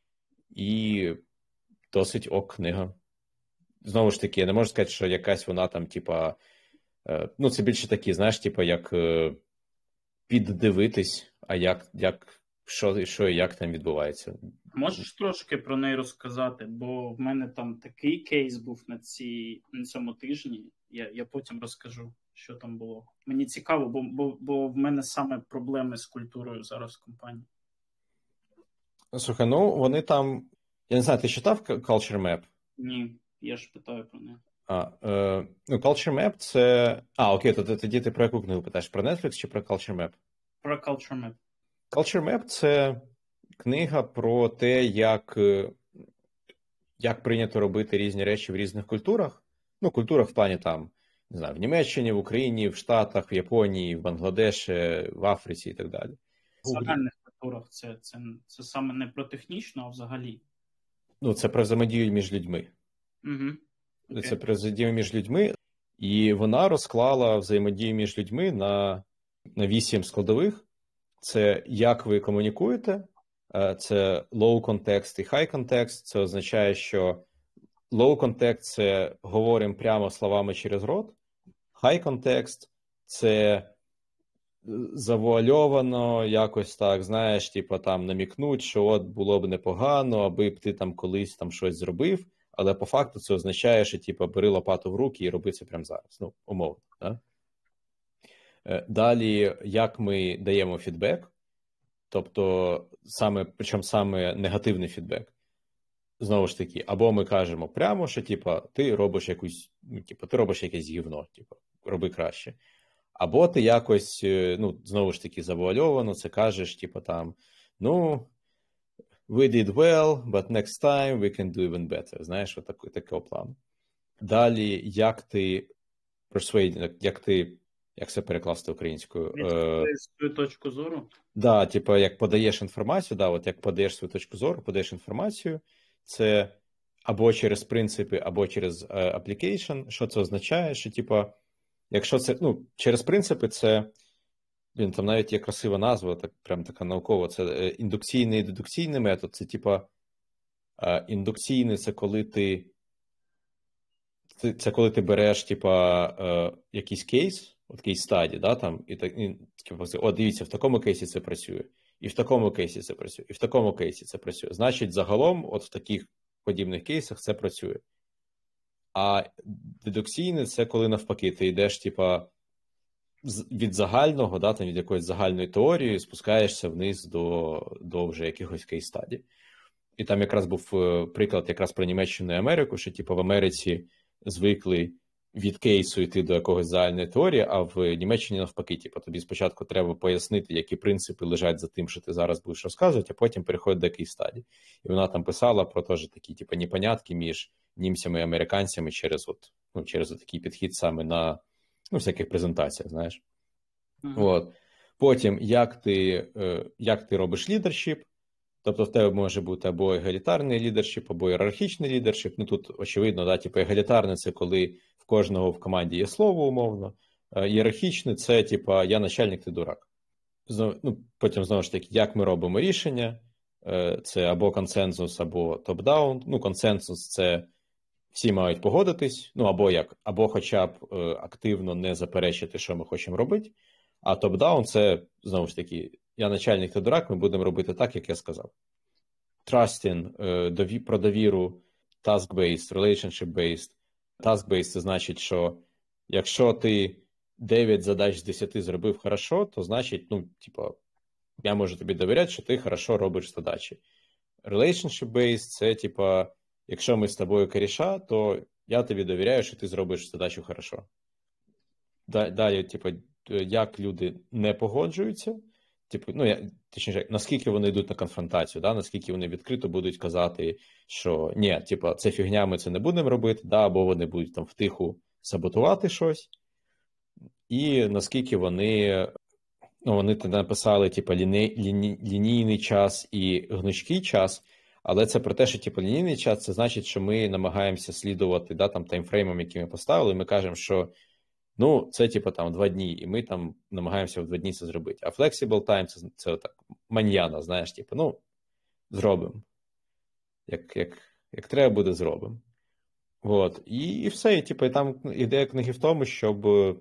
Speaker 1: і досить ок книга. Знову ж таки, я не можу сказати, що якась вона там, типа, ну, це більше такі, знаєш, типа, як піддивитись, а як, як що, що і як там відбувається.
Speaker 6: Можеш трошки про неї розказати, бо в мене там такий кейс був на, цій, на цьому тижні, я, я потім розкажу, що там було. Мені цікаво, бо, бо, бо в мене саме проблеми з культурою зараз в компанії.
Speaker 1: Слухай, ну, вони там, я не знаю, ти читав Culture Map?
Speaker 6: Ні, я ж питаю про неї.
Speaker 1: А, е, ну, Culture Map це... А, окей, то тоді ти про яку книгу питаєш? Про Netflix чи про Culture Map?
Speaker 6: Про Culture Map.
Speaker 1: Culture Map – це книга про те, як, як прийнято робити різні речі в різних культурах. Ну, культурах в плані там, не знаю, в Німеччині, в Україні, в Штатах, в Японії, в Бангладеші, в Африці і так далі.
Speaker 6: В загальних культурах це, це, це саме не про технічну, а взагалі.
Speaker 1: Ну, це про взаємодію між людьми.
Speaker 6: Угу. Okay.
Speaker 1: Це про взаємодію між людьми. І вона розклала взаємодію між людьми на, на вісім складових. Це як ви комунікуєте, це low context і high context. Це означає, що low context – це говоримо прямо словами через рот, high context – це завуальовано, якось так, знаєш, типу там намікнуть, що от було б непогано, аби б ти там колись там щось зробив, але по факту це означає, що типу бери лопату в руки і роби це прямо зараз, ну, умовно, да? Далі, як ми даємо фідбек, тобто саме, причому саме негативний фідбек. Знову ж таки, або ми кажемо прямо, що типу, ти робиш якусь, ну, типу, ти робиш якесь гівно, типу, роби краще. Або ти якось, ну, знову ж таки, завуальовано це кажеш, типу там, ну, we did well, but next time we can do even better. Знаєш, отак, такого плану. Далі, як ти persuade, як ти, як це перекласти українською?
Speaker 6: Відкриєш свою точку зору?
Speaker 1: Да, типу, як подаєш інформацію, да, от як подаєш свою точку зору, подаєш інформацію, це або через принципи, або через application. Що це означає? Що, типу, якщо це, ну, через принципи, це, він там навіть є красива назва, так, прям така наукова, це індукційний і дедукційний метод, це, типа, індукційний, це коли ти, це, це коли ти береш, типа, якийсь кейс, от кейс стаді, да, там, і так, і, типу, о, дивіться, в такому кейсі це працює, і в такому кейсі це працює, і в такому кейсі це працює. Значить, загалом, от в таких подібних кейсах це працює. А дедукційне – це коли навпаки, ти йдеш, типа, від загального, да, там, від якоїсь загальної теорії, спускаєшся вниз до, до вже якихось кейс-стадій. І там якраз був приклад якраз про Німеччину і Америку, що, типу, в Америці звикли від кейсу йти до якогось загальної теорії, а в Німеччині навпаки, типу, тобі спочатку треба пояснити, які принципи лежать за тим, що ти зараз будеш розказувати, а потім переходить до кейс-стадій. І вона там писала про теж такі, типу, непонятки між німцями і американцями через от, ну, через от такий підхід саме на, ну, всяких презентаціях, знаєш. Mm-hmm. От. Потім, як ти, як ти робиш лідершіп, тобто в тебе може бути або егалітарний лідершіп, або ієрархічний лідершіп. Ну, тут, очевидно, да, типу, егалітарний – це коли в кожного в команді є слово, умовно. Ієрархічний – це, типу, я начальник, ти дурак. Знов, ну, потім, знову ж таки, як ми робимо рішення, це або консенсус, або топ-даун. Ну, консенсус – це всі мають погодитись, ну, або як, або хоча б е, активно не заперечити, що ми хочемо робити, а топ-даун – це, знову ж таки, я начальник, ти дурак, ми будемо робити так, як я сказав. Trusting, е, дові, про довіру, task-based, relationship-based. Task-based – це значить, що якщо ти дев'ять задач з десяти зробив хорошо, то значить, ну, типу, я можу тобі довіряти, що ти хорошо робиш задачі. Relationship-based – це, типу, якщо ми з тобою коріша, то я тобі довіряю, що ти зробиш задачу хорошо. Далі, типу, як люди не погоджуються, типу, ну, я, точніше, наскільки вони йдуть на конфронтацію, да, наскільки вони відкрито будуть казати, що ні, типу, це фігня, ми це не будемо робити, да, або вони будуть там втиху саботувати щось, і наскільки вони, ну, вони написали, типу, ліні, ліні, лінійний час і гнучкий час, але це про те, що типу, лінійний час, це значить, що ми намагаємося слідувати, да, там, таймфреймам, які ми поставили, ми кажемо, що ну, це, типу, там, два дні, і ми там намагаємося в два дні це зробити. А flexible time – це, це так, маньяна, знаєш, типу, ну, зробимо. Як, як, як треба буде, зробимо. От. І, і все, і, типу, і там ідея книги в тому, щоб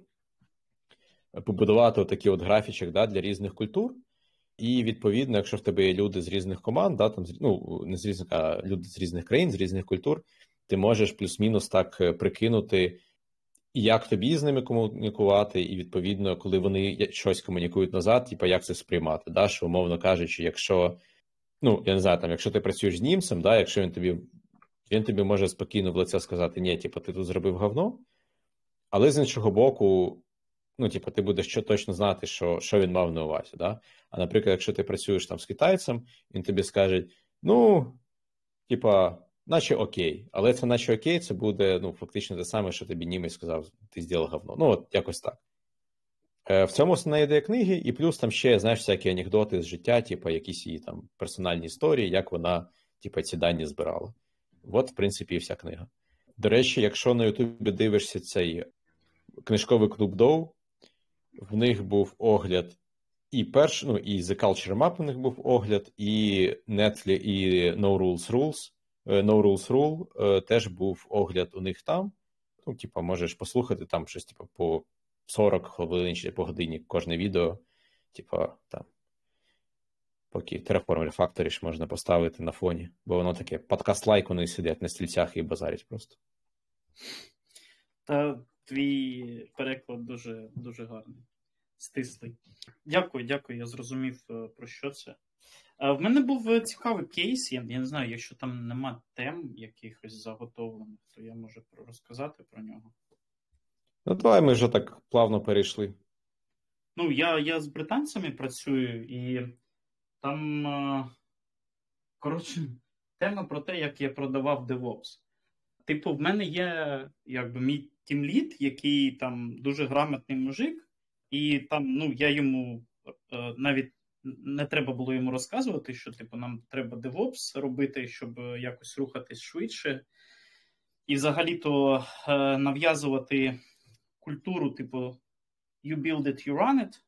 Speaker 1: побудувати такі от графічок, да, для різних культур. І, відповідно, якщо в тебе є люди з різних команд, да, там, ну, не з різних, а люди з різних країн, з різних культур, ти можеш плюс-мінус так прикинути, і як тобі з ними комунікувати, і, відповідно, коли вони щось комунікують назад, типу, як це сприймати, да? Що, умовно кажучи, якщо, ну, я не знаю, там, якщо ти працюєш з німцем, да, якщо він тобі, він тобі може спокійно в лице сказати, ні, типу, ти тут зробив говно, але з іншого боку, ну, типу, ти будеш що точно знати, що, що він мав на увазі, да? А, наприклад, якщо ти працюєш там з китайцем, він тобі скаже, ну, типа, наче окей, але це наче окей, це буде, ну, фактично те саме, що тобі німець сказав, ти зробив говно. Ну, от якось так. Е, в цьому основна ідея книги, і плюс там ще, знаєш, всякі анекдоти з життя, типу, якісь її там персональні історії, як вона, типу, ці дані збирала. От, в принципі, і вся книга. До речі, якщо на Ютубі дивишся цей книжковий клуб Доу, в них був огляд і перш, ну, і The Culture Map у них був огляд, і Netley, і No Rules Rules, No Rules Rule теж був огляд у них там. Ну, типу, можеш послухати там щось, типу, по сорок хвилин чи по годині кожне відео. Типу, там, поки Terraform Refactory можна поставити на фоні, бо воно таке, подкаст-лайк, вони сидять на стільцях і базарять просто.
Speaker 6: Та твій переклад дуже, дуже гарний. Стислий. Дякую, дякую, я зрозумів, про що це. В мене був цікавий кейс, я, я не знаю, якщо там нема тем якихось заготовлених, то я можу розказати про нього.
Speaker 1: Ну, давай ми вже так плавно перейшли.
Speaker 6: Ну, я, я з британцями працюю, і там, коротше, тема про те, як я продавав DevOps. Типу, в мене є, якби, мій тімлід, який там дуже грамотний мужик, і там, ну, я йому навіть не треба було йому розказувати, що, типу, нам треба DevOps робити, щоб якось рухатись швидше. І взагалі-то нав'язувати культуру, типу, you build it, you run it.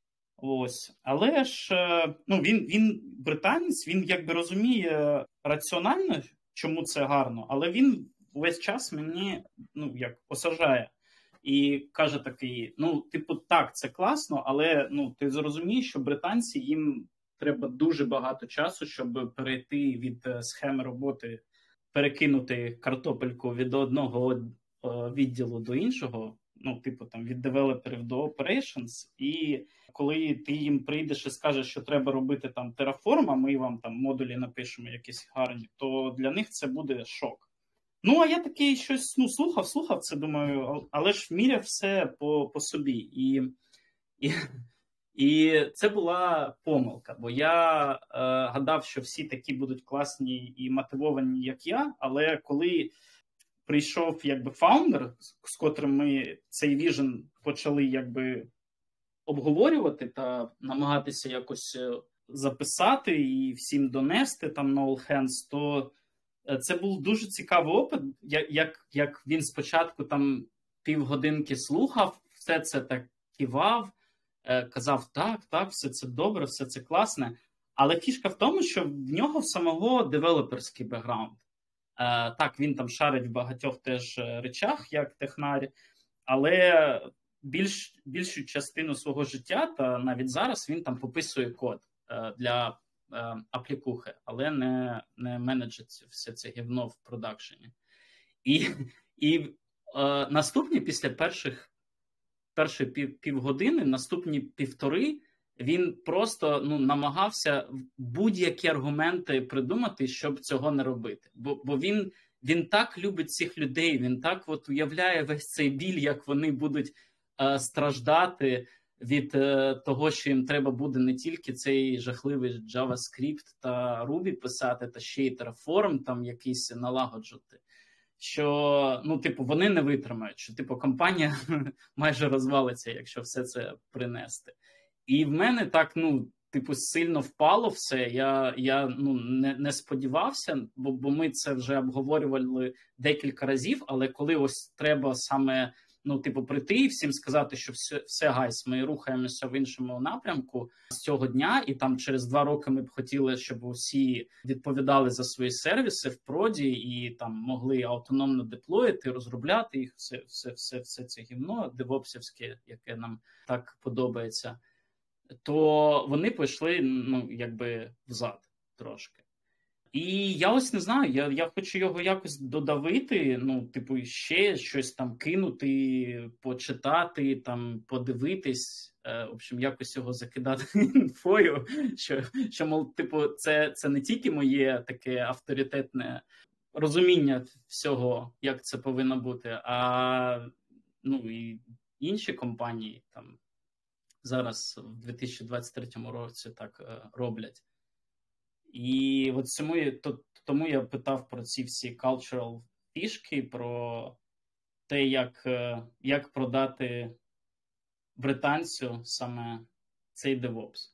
Speaker 6: Ось. Але ж, ну, він, він британець, він якби розуміє раціонально, чому це гарно, але він весь час мені, ну, як осажає. І каже такий, ну, типу, так, це класно, але, ну, ти зрозумієш, що британці, їм треба дуже багато часу, щоб перейти від схеми роботи, перекинути картопельку від одного відділу до іншого, ну, типу, там, від девелоперів до operations, і коли ти їм прийдеш і скажеш, що треба робити там Terraform, а ми вам там модулі напишемо якісь гарні, то для них це буде шок. Ну, а я такий щось, ну, слухав, слухав це, думаю, але ж міряв все по, по собі. І, і, і це була помилка, бо я е, гадав, що всі такі будуть класні і мотивовані, як я, але коли прийшов, якби, фаундер, з котрим ми цей віжен почали, якби, обговорювати та намагатися якось записати і всім донести там на all hands, то це був дуже цікавий опит, як, як він спочатку там півгодинки слухав, все це так кивав, казав, так, так, все це добре, все це класне. Але фішка в тому, що в нього в самого девелоперський бекграунд. Так, він там шарить в багатьох теж речах, як технар, але більш, більшу частину свого життя, та навіть зараз, він там пописує код для аплікухи, але не, не менеджить все це гівно в продакшені. І, і е, наступні, після перших, першої пів, півгодини, наступні півтори, він просто ну, намагався будь-які аргументи придумати, щоб цього не робити. Бо, бо він, він так любить цих людей, він так от уявляє весь цей біль, як вони будуть е, страждати від е, того, що їм треба буде не тільки цей жахливий JavaScript та Ruby писати, та ще й Terraform там якийсь налагоджувати. Що, ну, типу, вони не витримають, що, типу, компанія майже розвалиться, якщо все це принести. І в мене так, ну, типу, сильно впало все. Я, я ну, не, не сподівався, бо, бо ми це вже обговорювали декілька разів, але коли ось треба саме, ну, типу, прийти і всім сказати, що все, все гайс, ми рухаємося в іншому напрямку з цього дня, і там через два роки ми б хотіли, щоб усі відповідали за свої сервіси в проді і там могли автономно деплоїти, розробляти їх, все, все, все, все це гівно девопсівське, яке нам так подобається, то вони пішли, ну, якби взад трошки. І я ось не знаю, я, я хочу його якось додавити, ну, типу, ще щось там кинути, почитати, там, подивитись, е, в общем, якось його закидати інфою, що, що мол, типу, це, це не тільки моє таке авторитетне розуміння всього, як це повинно бути, а, ну, і інші компанії там зараз в дві тисячі двадцять третьому році так е, роблять. І от цьому, то, тому я питав про ці всі cultural фішки, про те, як, як продати британцю саме цей DevOps.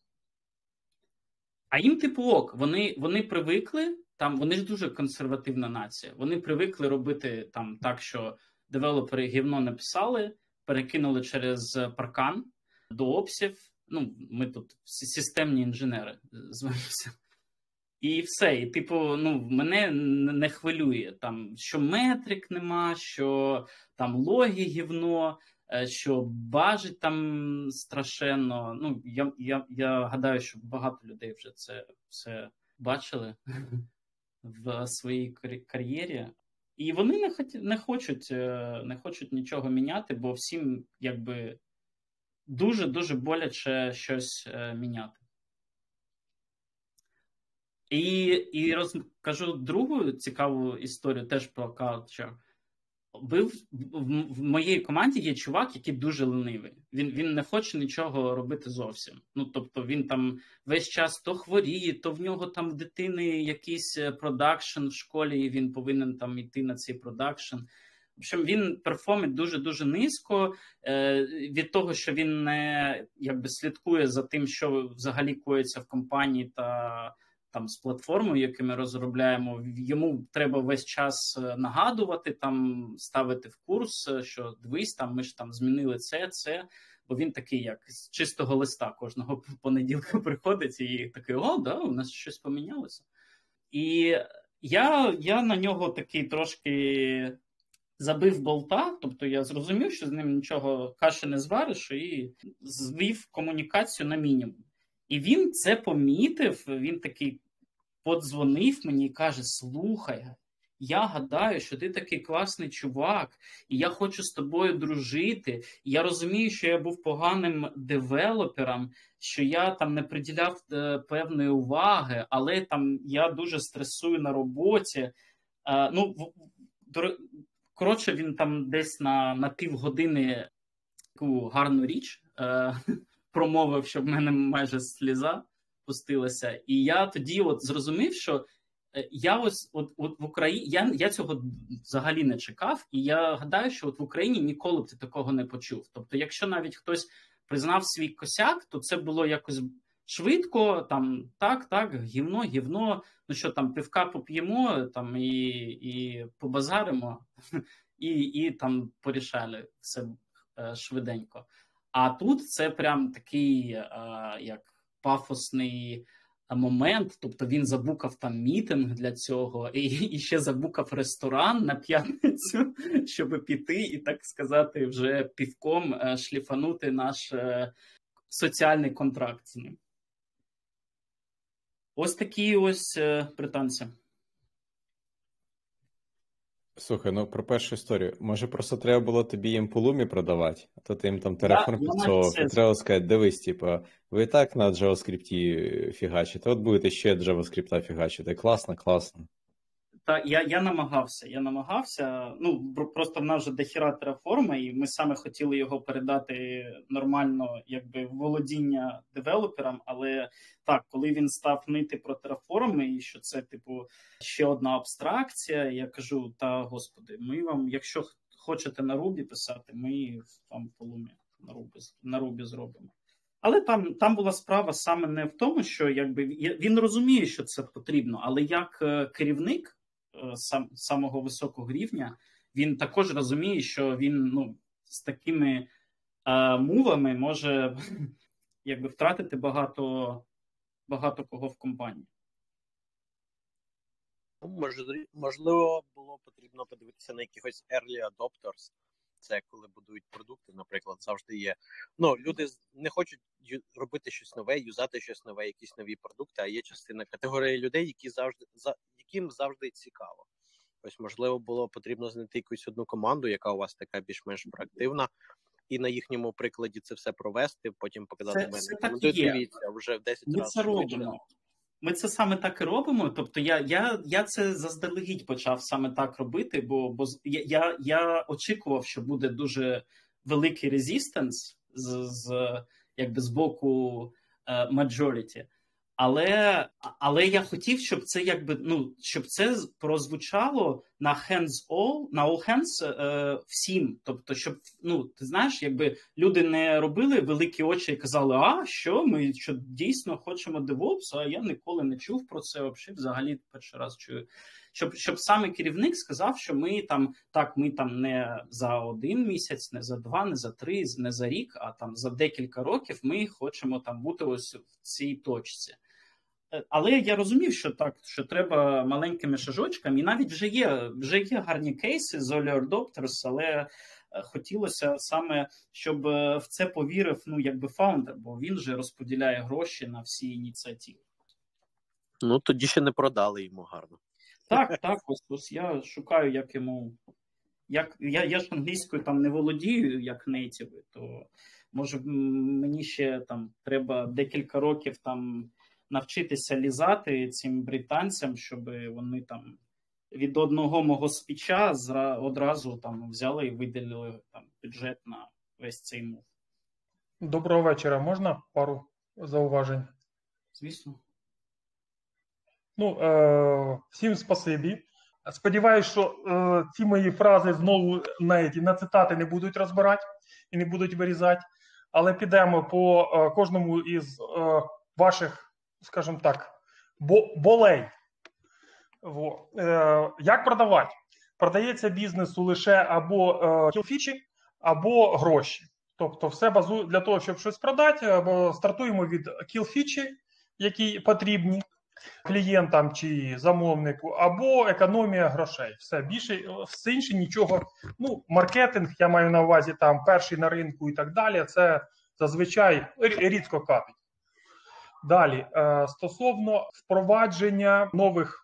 Speaker 6: А їм типу ок, вони, вони привикли, там, вони ж дуже консервативна нація, вони привикли робити там так, що девелопери гівно не писали, перекинули через паркан до опсів, ну, ми тут системні інженери звемося. І все, і типу, ну, мене не хвилює, там, що метрик нема, що там логі гівно, що бажить там страшенно. Ну, я, я, я гадаю, що багато людей вже це все бачили в своїй кар'єрі. І вони не, хот... не, хочуть, не хочуть нічого міняти, бо всім, якби, дуже-дуже боляче щось міняти. І, і розкажу другу цікаву історію теж про culture. В, в, в моїй команді є чувак, який дуже ленивий. Він, він не хоче нічого робити зовсім. Ну, тобто він там весь час то хворіє, то в нього там в дитини якийсь продакшн в школі, і він повинен там йти на цей продакшн. В общем, він перформить дуже-дуже низько е, від того, що він не якби слідкує за тим, що взагалі коїться в компанії та там з платформою, яку ми розробляємо, йому треба весь час нагадувати, там ставити в курс, що дивись, там ми ж там змінили це, це, бо він такий, як з чистого листа кожного понеділка приходить і такий, о, да, у нас щось помінялося. І я, я на нього такий трошки забив болта, тобто я зрозумів, що з ним нічого каші не звариш, і звів комунікацію на мінімум. І він це помітив, він такий подзвонив мені і каже, слухай, я гадаю, що ти такий класний чувак, і я хочу з тобою дружити, і я розумію, що я був поганим девелопером, що я там не приділяв е, певної уваги, але там я дуже стресую на роботі. Е, ну, в, до, коротше, він там десь на, на півгодини таку гарну річ е, промовив, що в мене майже сліза пустилася. І я тоді от зрозумів, що я ось от, от в Україні, я, я цього взагалі не чекав, і я гадаю, що от в Україні ніколи б ти такого не почув. Тобто, якщо навіть хтось признав свій косяк, то це було якось швидко, там, так, так, гівно, гівно, ну що там, пивка поп'ємо, там, і, і побазаримо, і, і там порішали все швиденько. А тут це прям такий, а, як пафосний момент, тобто він забукав там мітинг для цього, і, і ще забукав ресторан на п'ятницю, щоб піти і, так сказати, вже півком шліфанути наш е, соціальний контракт з ним. Ось такі ось е, британці.
Speaker 1: Слухай, ну про першу історію. Може, просто треба було тобі їм по лумі продавати, а то ти їм там
Speaker 6: Я,
Speaker 1: Terraform
Speaker 6: я навіть
Speaker 1: підсовував,
Speaker 6: це
Speaker 1: і треба сказати, дивись, типа, ви і так на JavaScript фігачите, от будете ще JavaScript фігачити. Класно, класно.
Speaker 6: Та я, я намагався, я намагався. Ну, бр- просто в нас вже дохіра Terraform, і ми саме хотіли його передати нормально, якби в володіння девелоперам. Але так, коли він став нити про Terraform, і що це, типу, ще одна абстракція, я кажу: та господи, ми вам, якщо х- хочете на Ruby писати, ми вам по Lumi на Ruby, на Ruby зробимо. Але там, там була справа саме не в тому, що якби я- він розуміє, що це потрібно, але як е, керівник е, сам, самого високого рівня, він також розуміє, що він ну, з такими е, мувами може якби втратити багато, багато кого в компанії.
Speaker 8: Ну, можливо, можливо, було потрібно подивитися на якихось early adopters. Це коли будують продукти, наприклад, завжди є. Ну, люди з- не хочуть ю- робити щось нове, юзати щось нове, якісь нові продукти, а є частина категорії людей, які завжди за яким завжди цікаво. Ось, можливо, було потрібно знайти якусь одну команду, яка у вас така більш-менш проактивна, і на їхньому прикладі це все провести, потім показати
Speaker 6: Це,
Speaker 8: мене.
Speaker 6: це так
Speaker 8: Ну,
Speaker 6: і є.
Speaker 8: дивіться, вже в десять
Speaker 6: Ми це
Speaker 8: разів швидше.
Speaker 6: робимо. Ми це саме так і робимо. Тобто я, я, я це заздалегідь почав саме так робити, бо, бо з- я, я, я очікував, що буде дуже великий резистенс з, з, якби з боку е, majority. Але, але я хотів, щоб це якби ну щоб це з- прозвучало на hands all, на all hands е, всім. Тобто, щоб ну ти знаєш, якби люди не робили великі очі і казали, а що ми що дійсно хочемо DevOps, а я ніколи не чув про це. Взагалі, взагалі перший раз чую. Щоб щоб саме керівник сказав, що ми там так, ми там не за один місяць, не за два, не за три, не за рік, а там за декілька років ми хочемо там бути ось в цій точці. Е, Але я розумів, що так, що треба маленькими шажочками, і навіть вже є, вже є гарні кейси з early adopters, але е, хотілося саме, щоб е, в це повірив, ну, якби фаундер, бо він же розподіляє гроші на всі ініціативи.
Speaker 8: Ну, тоді ще не продали йому гарно.
Speaker 6: Так, так, ось, ось я шукаю, як йому. Як, я, я ж англійською там не володію, як нейтіви, то може м, мені ще там треба декілька років там навчитися лізати цим британцям, щоб вони там від одного мого спіча зра, одразу там взяли і виділили там бюджет на весь цей мув.
Speaker 9: Доброго вечора. Можна пару зауважень?
Speaker 6: Звісно.
Speaker 9: Ну, е, всім спасибі. Сподіваюсь, що е, ці мої фрази знову на, на цитати не будуть розбирати і не будуть вирізати, але підемо по е, кожному із е, ваших, скажімо так, бо, болей. Во. Е, як продавати? Продається бізнесу лише або е, кілфічі, або гроші. Тобто все базує для того, щоб щось продати, або стартуємо від кілфічі, які потрібні клієнтам чи замовнику, або економія грошей. Все більше, все інше нічого. Ну, маркетинг, я маю на увазі там перший на ринку і так далі. Це зазвичай рідко капить. Далі, е, стосовно впровадження нових,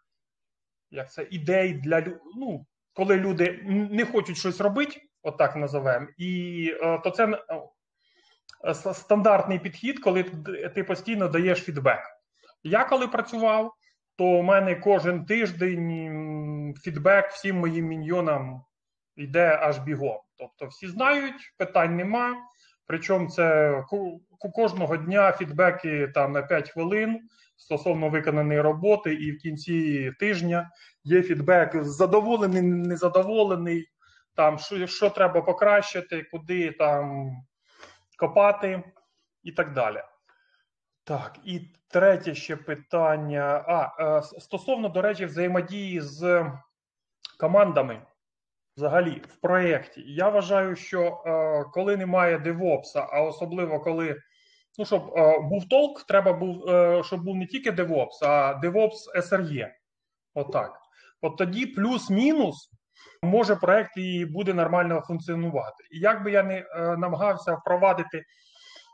Speaker 9: як це, ідей для ну, коли люди не хочуть щось робити, отак називаємо, і е, то це е, стандартний підхід, коли ти постійно даєш фідбек. Я коли працював, то у мене кожен тиждень фідбек всім моїм міньйонам йде аж бігом. Тобто всі знають, питань нема. Причому це кожного дня фідбеки там на п'ять хвилин стосовно виконаної роботи, і в кінці тижня є фідбек задоволений, незадоволений, там що, що треба покращити, куди там копати і так далі. Так, і третє ще питання. А, стосовно, до речі, взаємодії з командами взагалі в проєкті. Я вважаю, що коли немає DevOps, а особливо коли, ну, щоб був толк, треба був, щоб був не тільки DevOps, а DevOps ес ар і. Отак. От тоді плюс-мінус може проєкт і буде нормально функціонувати. І як би я не намагався впровадити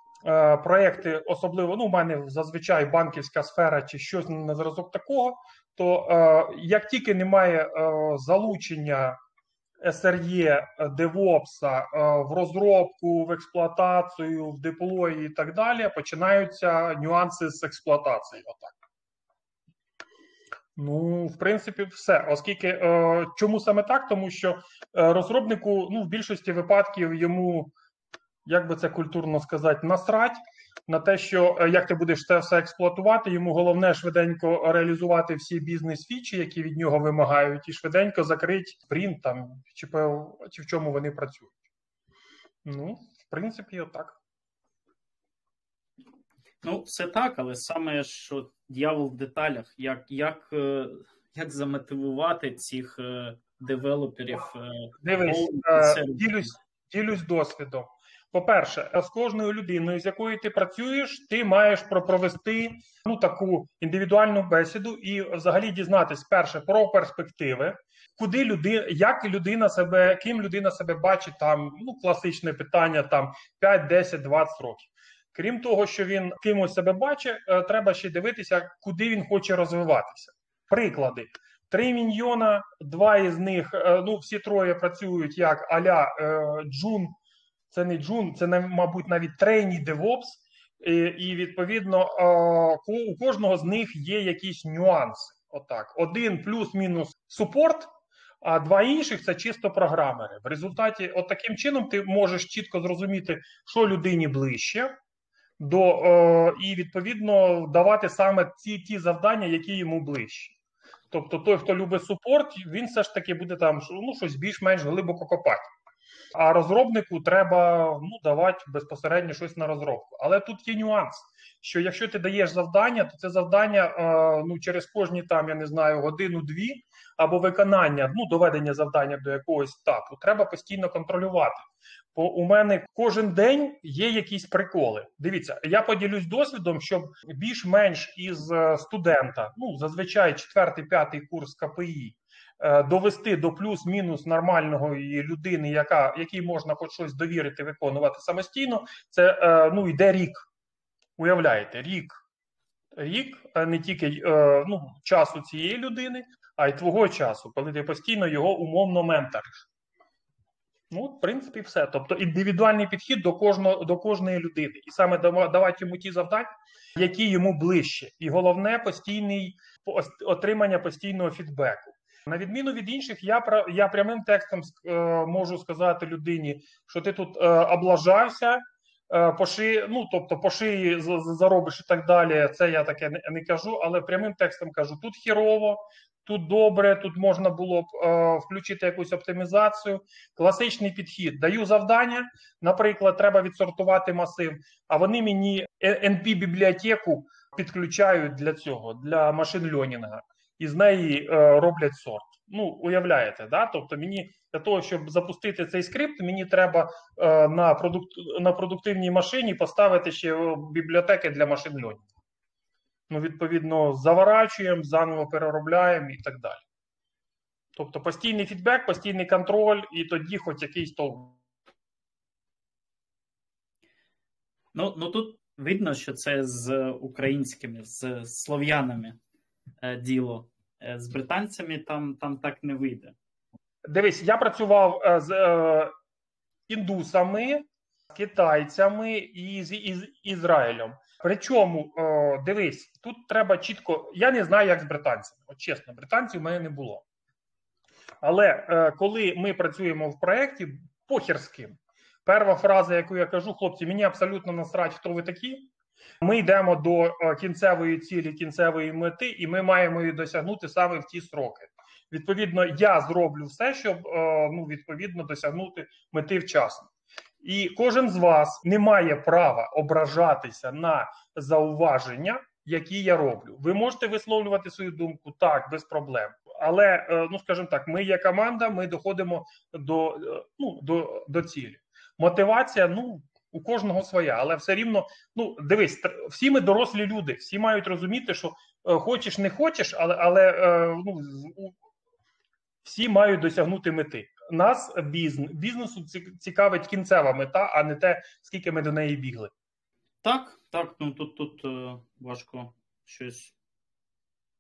Speaker 9: проєкти, особливо, ну, у мене зазвичай банківська сфера чи щось на зразок такого, то е, як тільки немає е, залучення ес ер є, девопса е, в розробку, в експлуатацію, в деплої і так далі, починаються нюанси з експлуатації. Отак. Ну, в принципі, все. Оскільки, е, чому саме так? Тому що е, розробнику, ну, в більшості випадків йому, як би це культурно сказати, насрать на те, що е, як ти будеш це все експлуатувати, йому головне швиденько реалізувати всі бізнес-фічі, які від нього вимагають, і швиденько закрити спринт там, чи, чи в чому вони працюють. Ну, в принципі, отак.
Speaker 6: Ну, все так, але саме, що дьявол в деталях, як, як, е, як замотивувати цих е, девелоперів. Е,
Speaker 9: Дивись, е, ділюсь, ділюсь досвідом. По-перше, з кожною людиною, з якою ти працюєш, ти маєш провести ну, таку індивідуальну бесіду і взагалі дізнатись, перше, про перспективи, куди людина, як людина себе, ким людина себе бачить, там, ну, класичне питання, там, п'ять, десять, двадцять років. Крім того, що він кимось себе бачить, треба ще дивитися, куди він хоче розвиватися. Приклади. Три міньйона, два із них, ну, всі троє працюють як а-ля джун, це не джун, це, мабуть, навіть трейні девопс, і, і відповідно, у кожного з них є якісь нюанси. Отак. Один плюс-мінус супорт, а два інших – це чисто програмери. В результаті, от таким чином, ти можеш чітко зрозуміти, що людині ближче, до, е, і, відповідно, давати саме ці ті завдання, які йому ближчі. Тобто той, хто любить супорт, він все ж таки буде там ну, щось більш-менш глибоко копати. А розробнику треба ну, давати безпосередньо щось на розробку. Але тут є нюанс, що якщо ти даєш завдання, то це завдання е, ну, через кожні там, я не знаю, годину-дві, або виконання, ну, доведення завдання до якогось етапу, треба постійно контролювати. Бо у мене кожен день є якісь приколи. Дивіться, я поділюсь досвідом, щоб більш-менш із студента, ну, зазвичай четвертий-п'ятий курс ка пе і, довести до плюс-мінус нормальної людини, яка, якій можна хоч щось довірити, виконувати самостійно, це, ну, йде рік. Уявляєте, рік. Рік, не тільки ну, часу цієї людини, а й твого часу, коли ти постійно його умовно менториш. Ну, в принципі, все. Тобто індивідуальний підхід до кожного, до кожної людини. І саме давати йому ті завдання, які йому ближче. І головне, постійний, отримання постійного фідбеку. На відміну від інших, я, я прямим текстом е, можу сказати людині, що ти тут е, облажався, е, по шиї, ну, тобто по шиї заробиш і так далі, це я таке не, не кажу, але прямим текстом кажу, тут хірово, тут добре, тут можна було б е, включити якусь оптимізацію. Класичний підхід. Даю завдання, наприклад, треба відсортувати масив, а вони мені ен пі-бібліотеку підключають для цього, для машин-льонінга. І з неї е, роблять сорт. Ну, уявляєте, да? Тобто мені для того, щоб запустити цей скрипт, мені треба е, на, продук... на продуктивній машині поставити ще бібліотеки для машин-льонінгу. Ну, відповідно, заворачуємо, заново переробляємо і так далі. Тобто постійний фідбек, постійний контроль, і тоді хоч якийсь толк.
Speaker 6: Ну, ну тут видно, що це з українськими, з слов'янами е, діло. Е, з британцями там, там так не вийде.
Speaker 9: Дивись, я працював е, з е, індусами, з китайцями і з із, Ізраїлем. Причому, е, дивись, тут треба чітко, я не знаю, як з британцями. От чесно, британців у мене не було. Але е, коли ми працюємо в проєкті, похер з ким. Перша фраза, яку я кажу, хлопці, мені абсолютно насрать, хто ви такі. Ми йдемо до кінцевої цілі, кінцевої мети, і ми маємо її досягнути саме в ті строки. Відповідно, я зроблю все, щоб ну, відповідно досягнути мети вчасно. І кожен з вас не має права ображатися на зауваження, які я роблю. Ви можете висловлювати свою думку, так, без проблем. Але, ну, скажімо так, ми є команда, ми доходимо до, ну, до, до цілі. Мотивація, ну, у кожного своя, але все рівно, ну, дивись, всі ми дорослі люди, всі мають розуміти, що е, хочеш, не хочеш, але, але е, ну, всі мають досягнути мети. Нас, бізнес, бізнесу цікавить кінцева мета, а не те, скільки ми до неї бігли.
Speaker 6: Так, так, ну тут, тут е, важко щось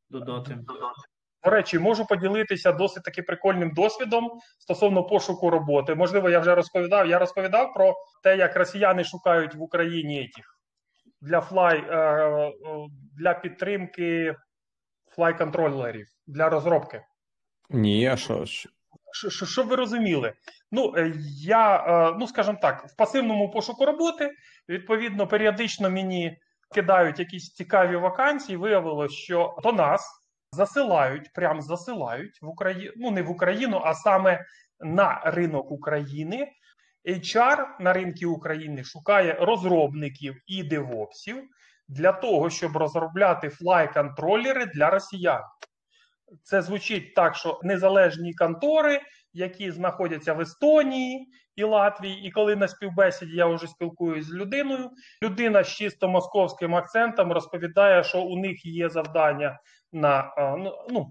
Speaker 6: додати.
Speaker 9: До речі, можу поділитися досить таки прикольним досвідом стосовно пошуку роботи. Можливо, я вже розповідав. Я розповідав про те, як росіяни шукають в Україні етіх для флай, для підтримки флай-контролерів, для розробки.
Speaker 1: Ні, а що?
Speaker 9: Щоб ви розуміли, ну, я, ну, скажімо так, в пасивному пошуку роботи, відповідно, періодично мені кидають якісь цікаві вакансії, виявилось, що до нас засилають, прям засилають в Україну, ну, не в Україну, а саме на ринок України. ейч ар на ринку України шукає розробників і девопсів для того, щоб розробляти флай-контролери для росіян. Це звучить так, що незалежні контори, які знаходяться в Естонії і Латвії, і коли на співбесіді я вже спілкуюсь з людиною, людина з чисто московським акцентом розповідає, що у них є завдання на, ну,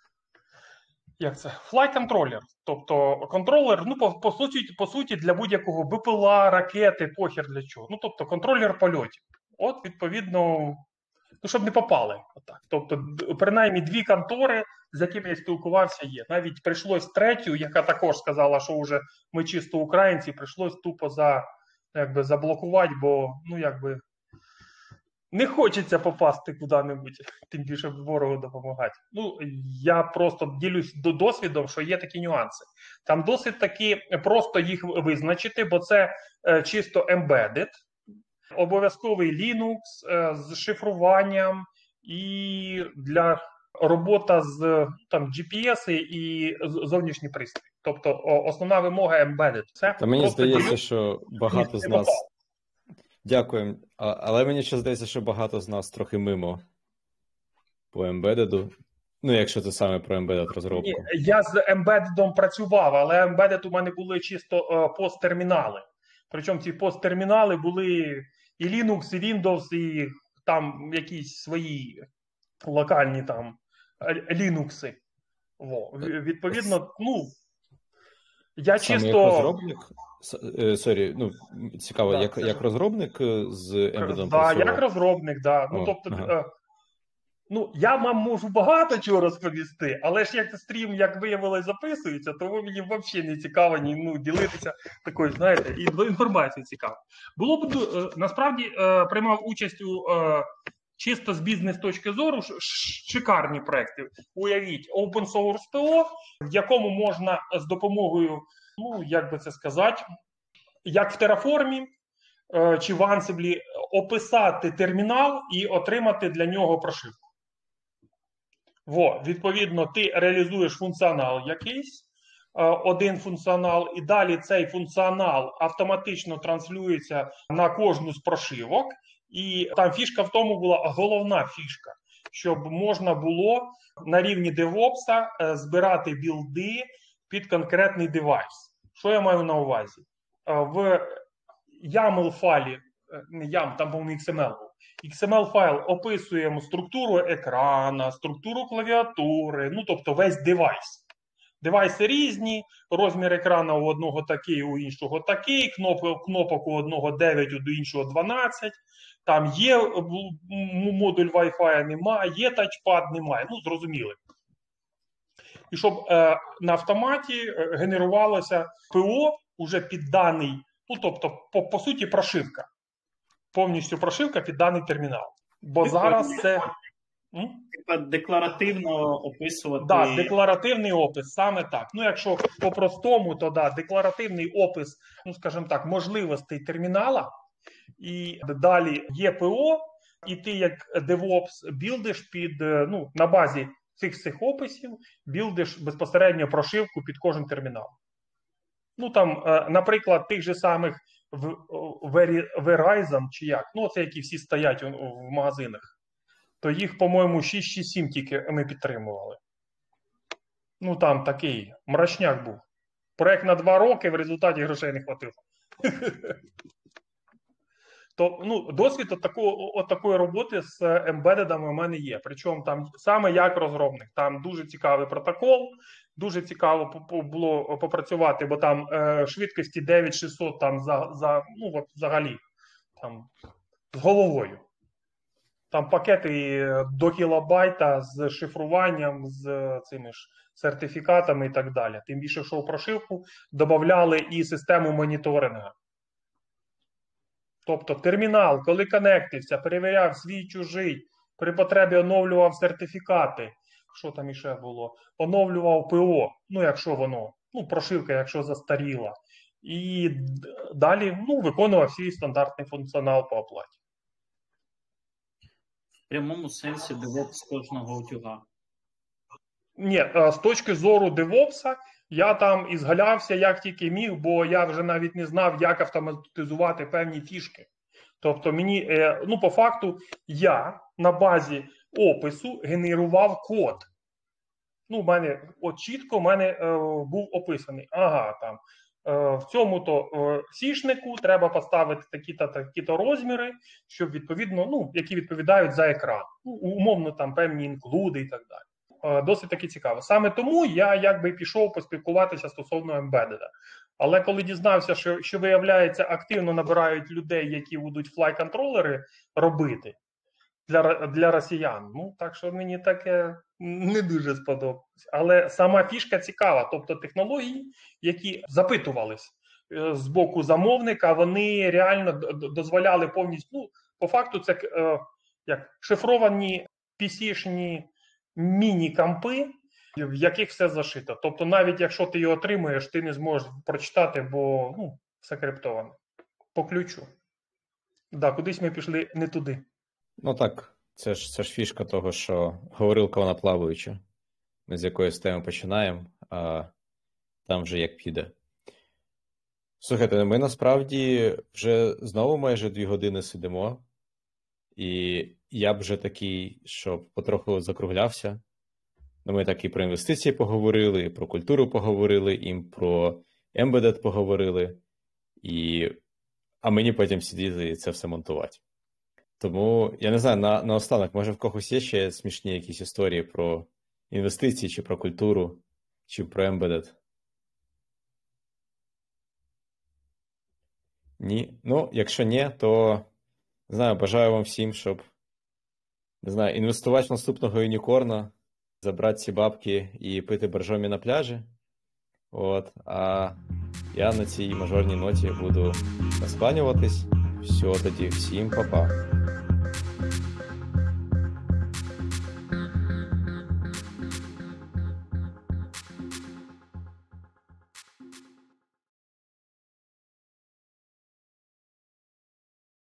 Speaker 9: як це, флай-контролер, тобто контролер, ну, по, по, суті, по суті, для будь-якого бе пе ел а, ракети, похер для чого, ну, тобто контролер польотів. От, відповідно, ну, щоб не попали. Отак. Тобто, принаймні, дві контори, з якими я спілкувався, є. Навіть прийшлось третю, яка також сказала, що вже ми чисто українці, прийшлось тупо за, якби, заблокувати, бо, ну, якби, не хочеться попасти куди-небудь, тим більше ворогу допомагати. Ну, я просто ділюсь досвідом, що є такі нюанси. Там досить таки просто їх визначити, бо це е, чисто embedded, обов'язковий Linux е, з шифруванням і для робота з там джі пі ес і зовнішні пристрої. Тобто о, основна вимога embedded. Це
Speaker 1: Та мені здається,
Speaker 9: ділю...
Speaker 1: що багато з нас... Дякую. А, але мені ще здається, що багато з нас трохи мимо по embedded. Ну, якщо це саме про embedded розробку.
Speaker 9: Ні, я з embedded працював, але embedded у мене були чисто е, посттермінали. Причому ці посттермінали були і Linux, і Windows, і там якісь свої локальні там Linux. Во. Відповідно, ну, я
Speaker 1: саме
Speaker 9: чисто...
Speaker 1: як розробник? Сорі, ну, цікаво,
Speaker 9: да,
Speaker 1: як,
Speaker 9: це...
Speaker 1: як розробник з embedded
Speaker 9: да,
Speaker 1: працював?
Speaker 9: Як розробник, да. Ну,
Speaker 1: О,
Speaker 9: тобто,
Speaker 1: ага.
Speaker 9: е, ну, я вам можу багато чого розповісти, але ж як стрім, як виявилось, записується, то мені взагалі не цікаво ні, ну, ділитися такою, знаєте, і інформацією цікаво. Було б, е, насправді, е, приймав участь у е, чисто з бізнес точки зору шикарні проекти. Уявіть, open source пі о, в якому можна з допомогою, ну, як би це сказати, як в Terraform е, чи в Ansible описати термінал і отримати для нього прошивку. Во, відповідно, ти реалізуєш функціонал якийсь, е, один функціонал, і далі цей функціонал автоматично транслюється на кожну з прошивок. І там фішка в тому була, головна фішка, щоб можна було на рівні DevOps е, збирати білди під конкретний девайс. Що я маю на увазі? Е, в ямл файлі, не ям, там був не ікс ем ел був. ікс ем ел файл описуємо структуру екрана, структуру клавіатури, ну тобто весь девайс. Девайси різні, розмір екрана у одного такий, у іншого такий, кнопок, кнопок у одного дев'ять, у іншого дванадцять. Там є модуль Wi-Fi, немає, є тачпад, немає. Ну, зрозуміли. І щоб е, на автоматі генерувалося пі о уже під даний, ну, тобто, по, по суті, прошивка. Повністю прошивка під даний термінал. Бо зараз це...
Speaker 6: Типа декларативно описувати...
Speaker 9: Так, да, декларативний опис, саме так. Ну, якщо по-простому, то да, декларативний опис, ну, скажімо так, можливостей термінала, і далі є пі о, і ти як DevOps білдиш під, ну, на базі цих цих описів, білдиш безпосередньо прошивку під кожен термінал. Ну, там, наприклад, тих же самих Verizon, чи як, ну, це які всі стоять в магазинах, то їх, по-моєму, шість чи сім тільки ми підтримували. Ну, там такий мрачняк був. Проект на два роки, в результаті грошей не хватило. То, ну, досвід от такого, от такої роботи з ембедедами у мене є. Причому там саме як розробник. Там дуже цікавий протокол, дуже цікаво було попрацювати, бо там е, швидкості дев'ять шістсот там за, за, ну, от взагалі там, з головою. там пакети до кілобайта з шифруванням, з цими ж сертифікатами і так далі. Тим більше, що в прошивку додавали і систему моніторингу. Тобто термінал, коли конектився, перевіряв свій чужий, при потребі оновлював сертифікати, що там іще було, оновлював ПО, ну якщо воно, ну прошивка, якщо застаріла. І далі ну, виконував свій стандартний функціонал по оплаті.
Speaker 6: В прямому сенсі DevOps кожного утюга.
Speaker 9: Ні, з точки зору DevOps, я там ізгалявся як тільки міг, бо я вже навіть не знав, як автоматизувати певні фішки. Тобто мені, ну по факту, я на базі опису генерував код. Ну, в мене, от чітко в мене е, був описаний. Ага, там, е, в цьому-то е, сішнику треба поставити такі-то, такі-то розміри, щоб відповідно, ну, які відповідають за екран. Ну, умовно, там певні інклюди і так далі. Е, досить таки цікаво. Саме тому я якби пішов поспілкуватися стосовно Embedded. Але коли дізнався, що, що виявляється, активно набирають людей, які будуть флай-контролери робити для, для росіян, ну, так що мені таке не дуже сподобалось. Але сама фішка цікава, тобто технології, які запитувались з боку замовника, вони реально дозволяли повністю, ну, по факту це е, як шифровані пі сі-шні міні-кампи, в яких все зашито. Тобто навіть якщо ти його отримуєш, ти не зможеш прочитати, бо ну, все криптоване. По ключу. Так, да, кудись ми пішли не туди.
Speaker 1: Ну так, це ж, це ж фішка того, що говорилка вона плаваюча. Ми з якоїсь теми починаємо, а там вже як піде. Слухайте, ми насправді вже знову майже дві години сидимо, і я б вже такий, що потроху закруглявся. Ну, ми так і про інвестиції поговорили, і про культуру поговорили, і про Embedded поговорили, і... а мені потім сидіти і це все монтувати. Тому, я не знаю, на, наостанок, може в когось є ще смішні якісь історії про інвестиції, чи про культуру, чи про Embedded? Ні? Ну, якщо ні, то, не знаю, бажаю вам всім, щоб, не знаю, інвестувати в наступного юнікорна, забрати ці бабки і пити боржомі на пляжі. От, а я на цій мажорній ноті буду розкланюватись. Все, тоді всім па-па.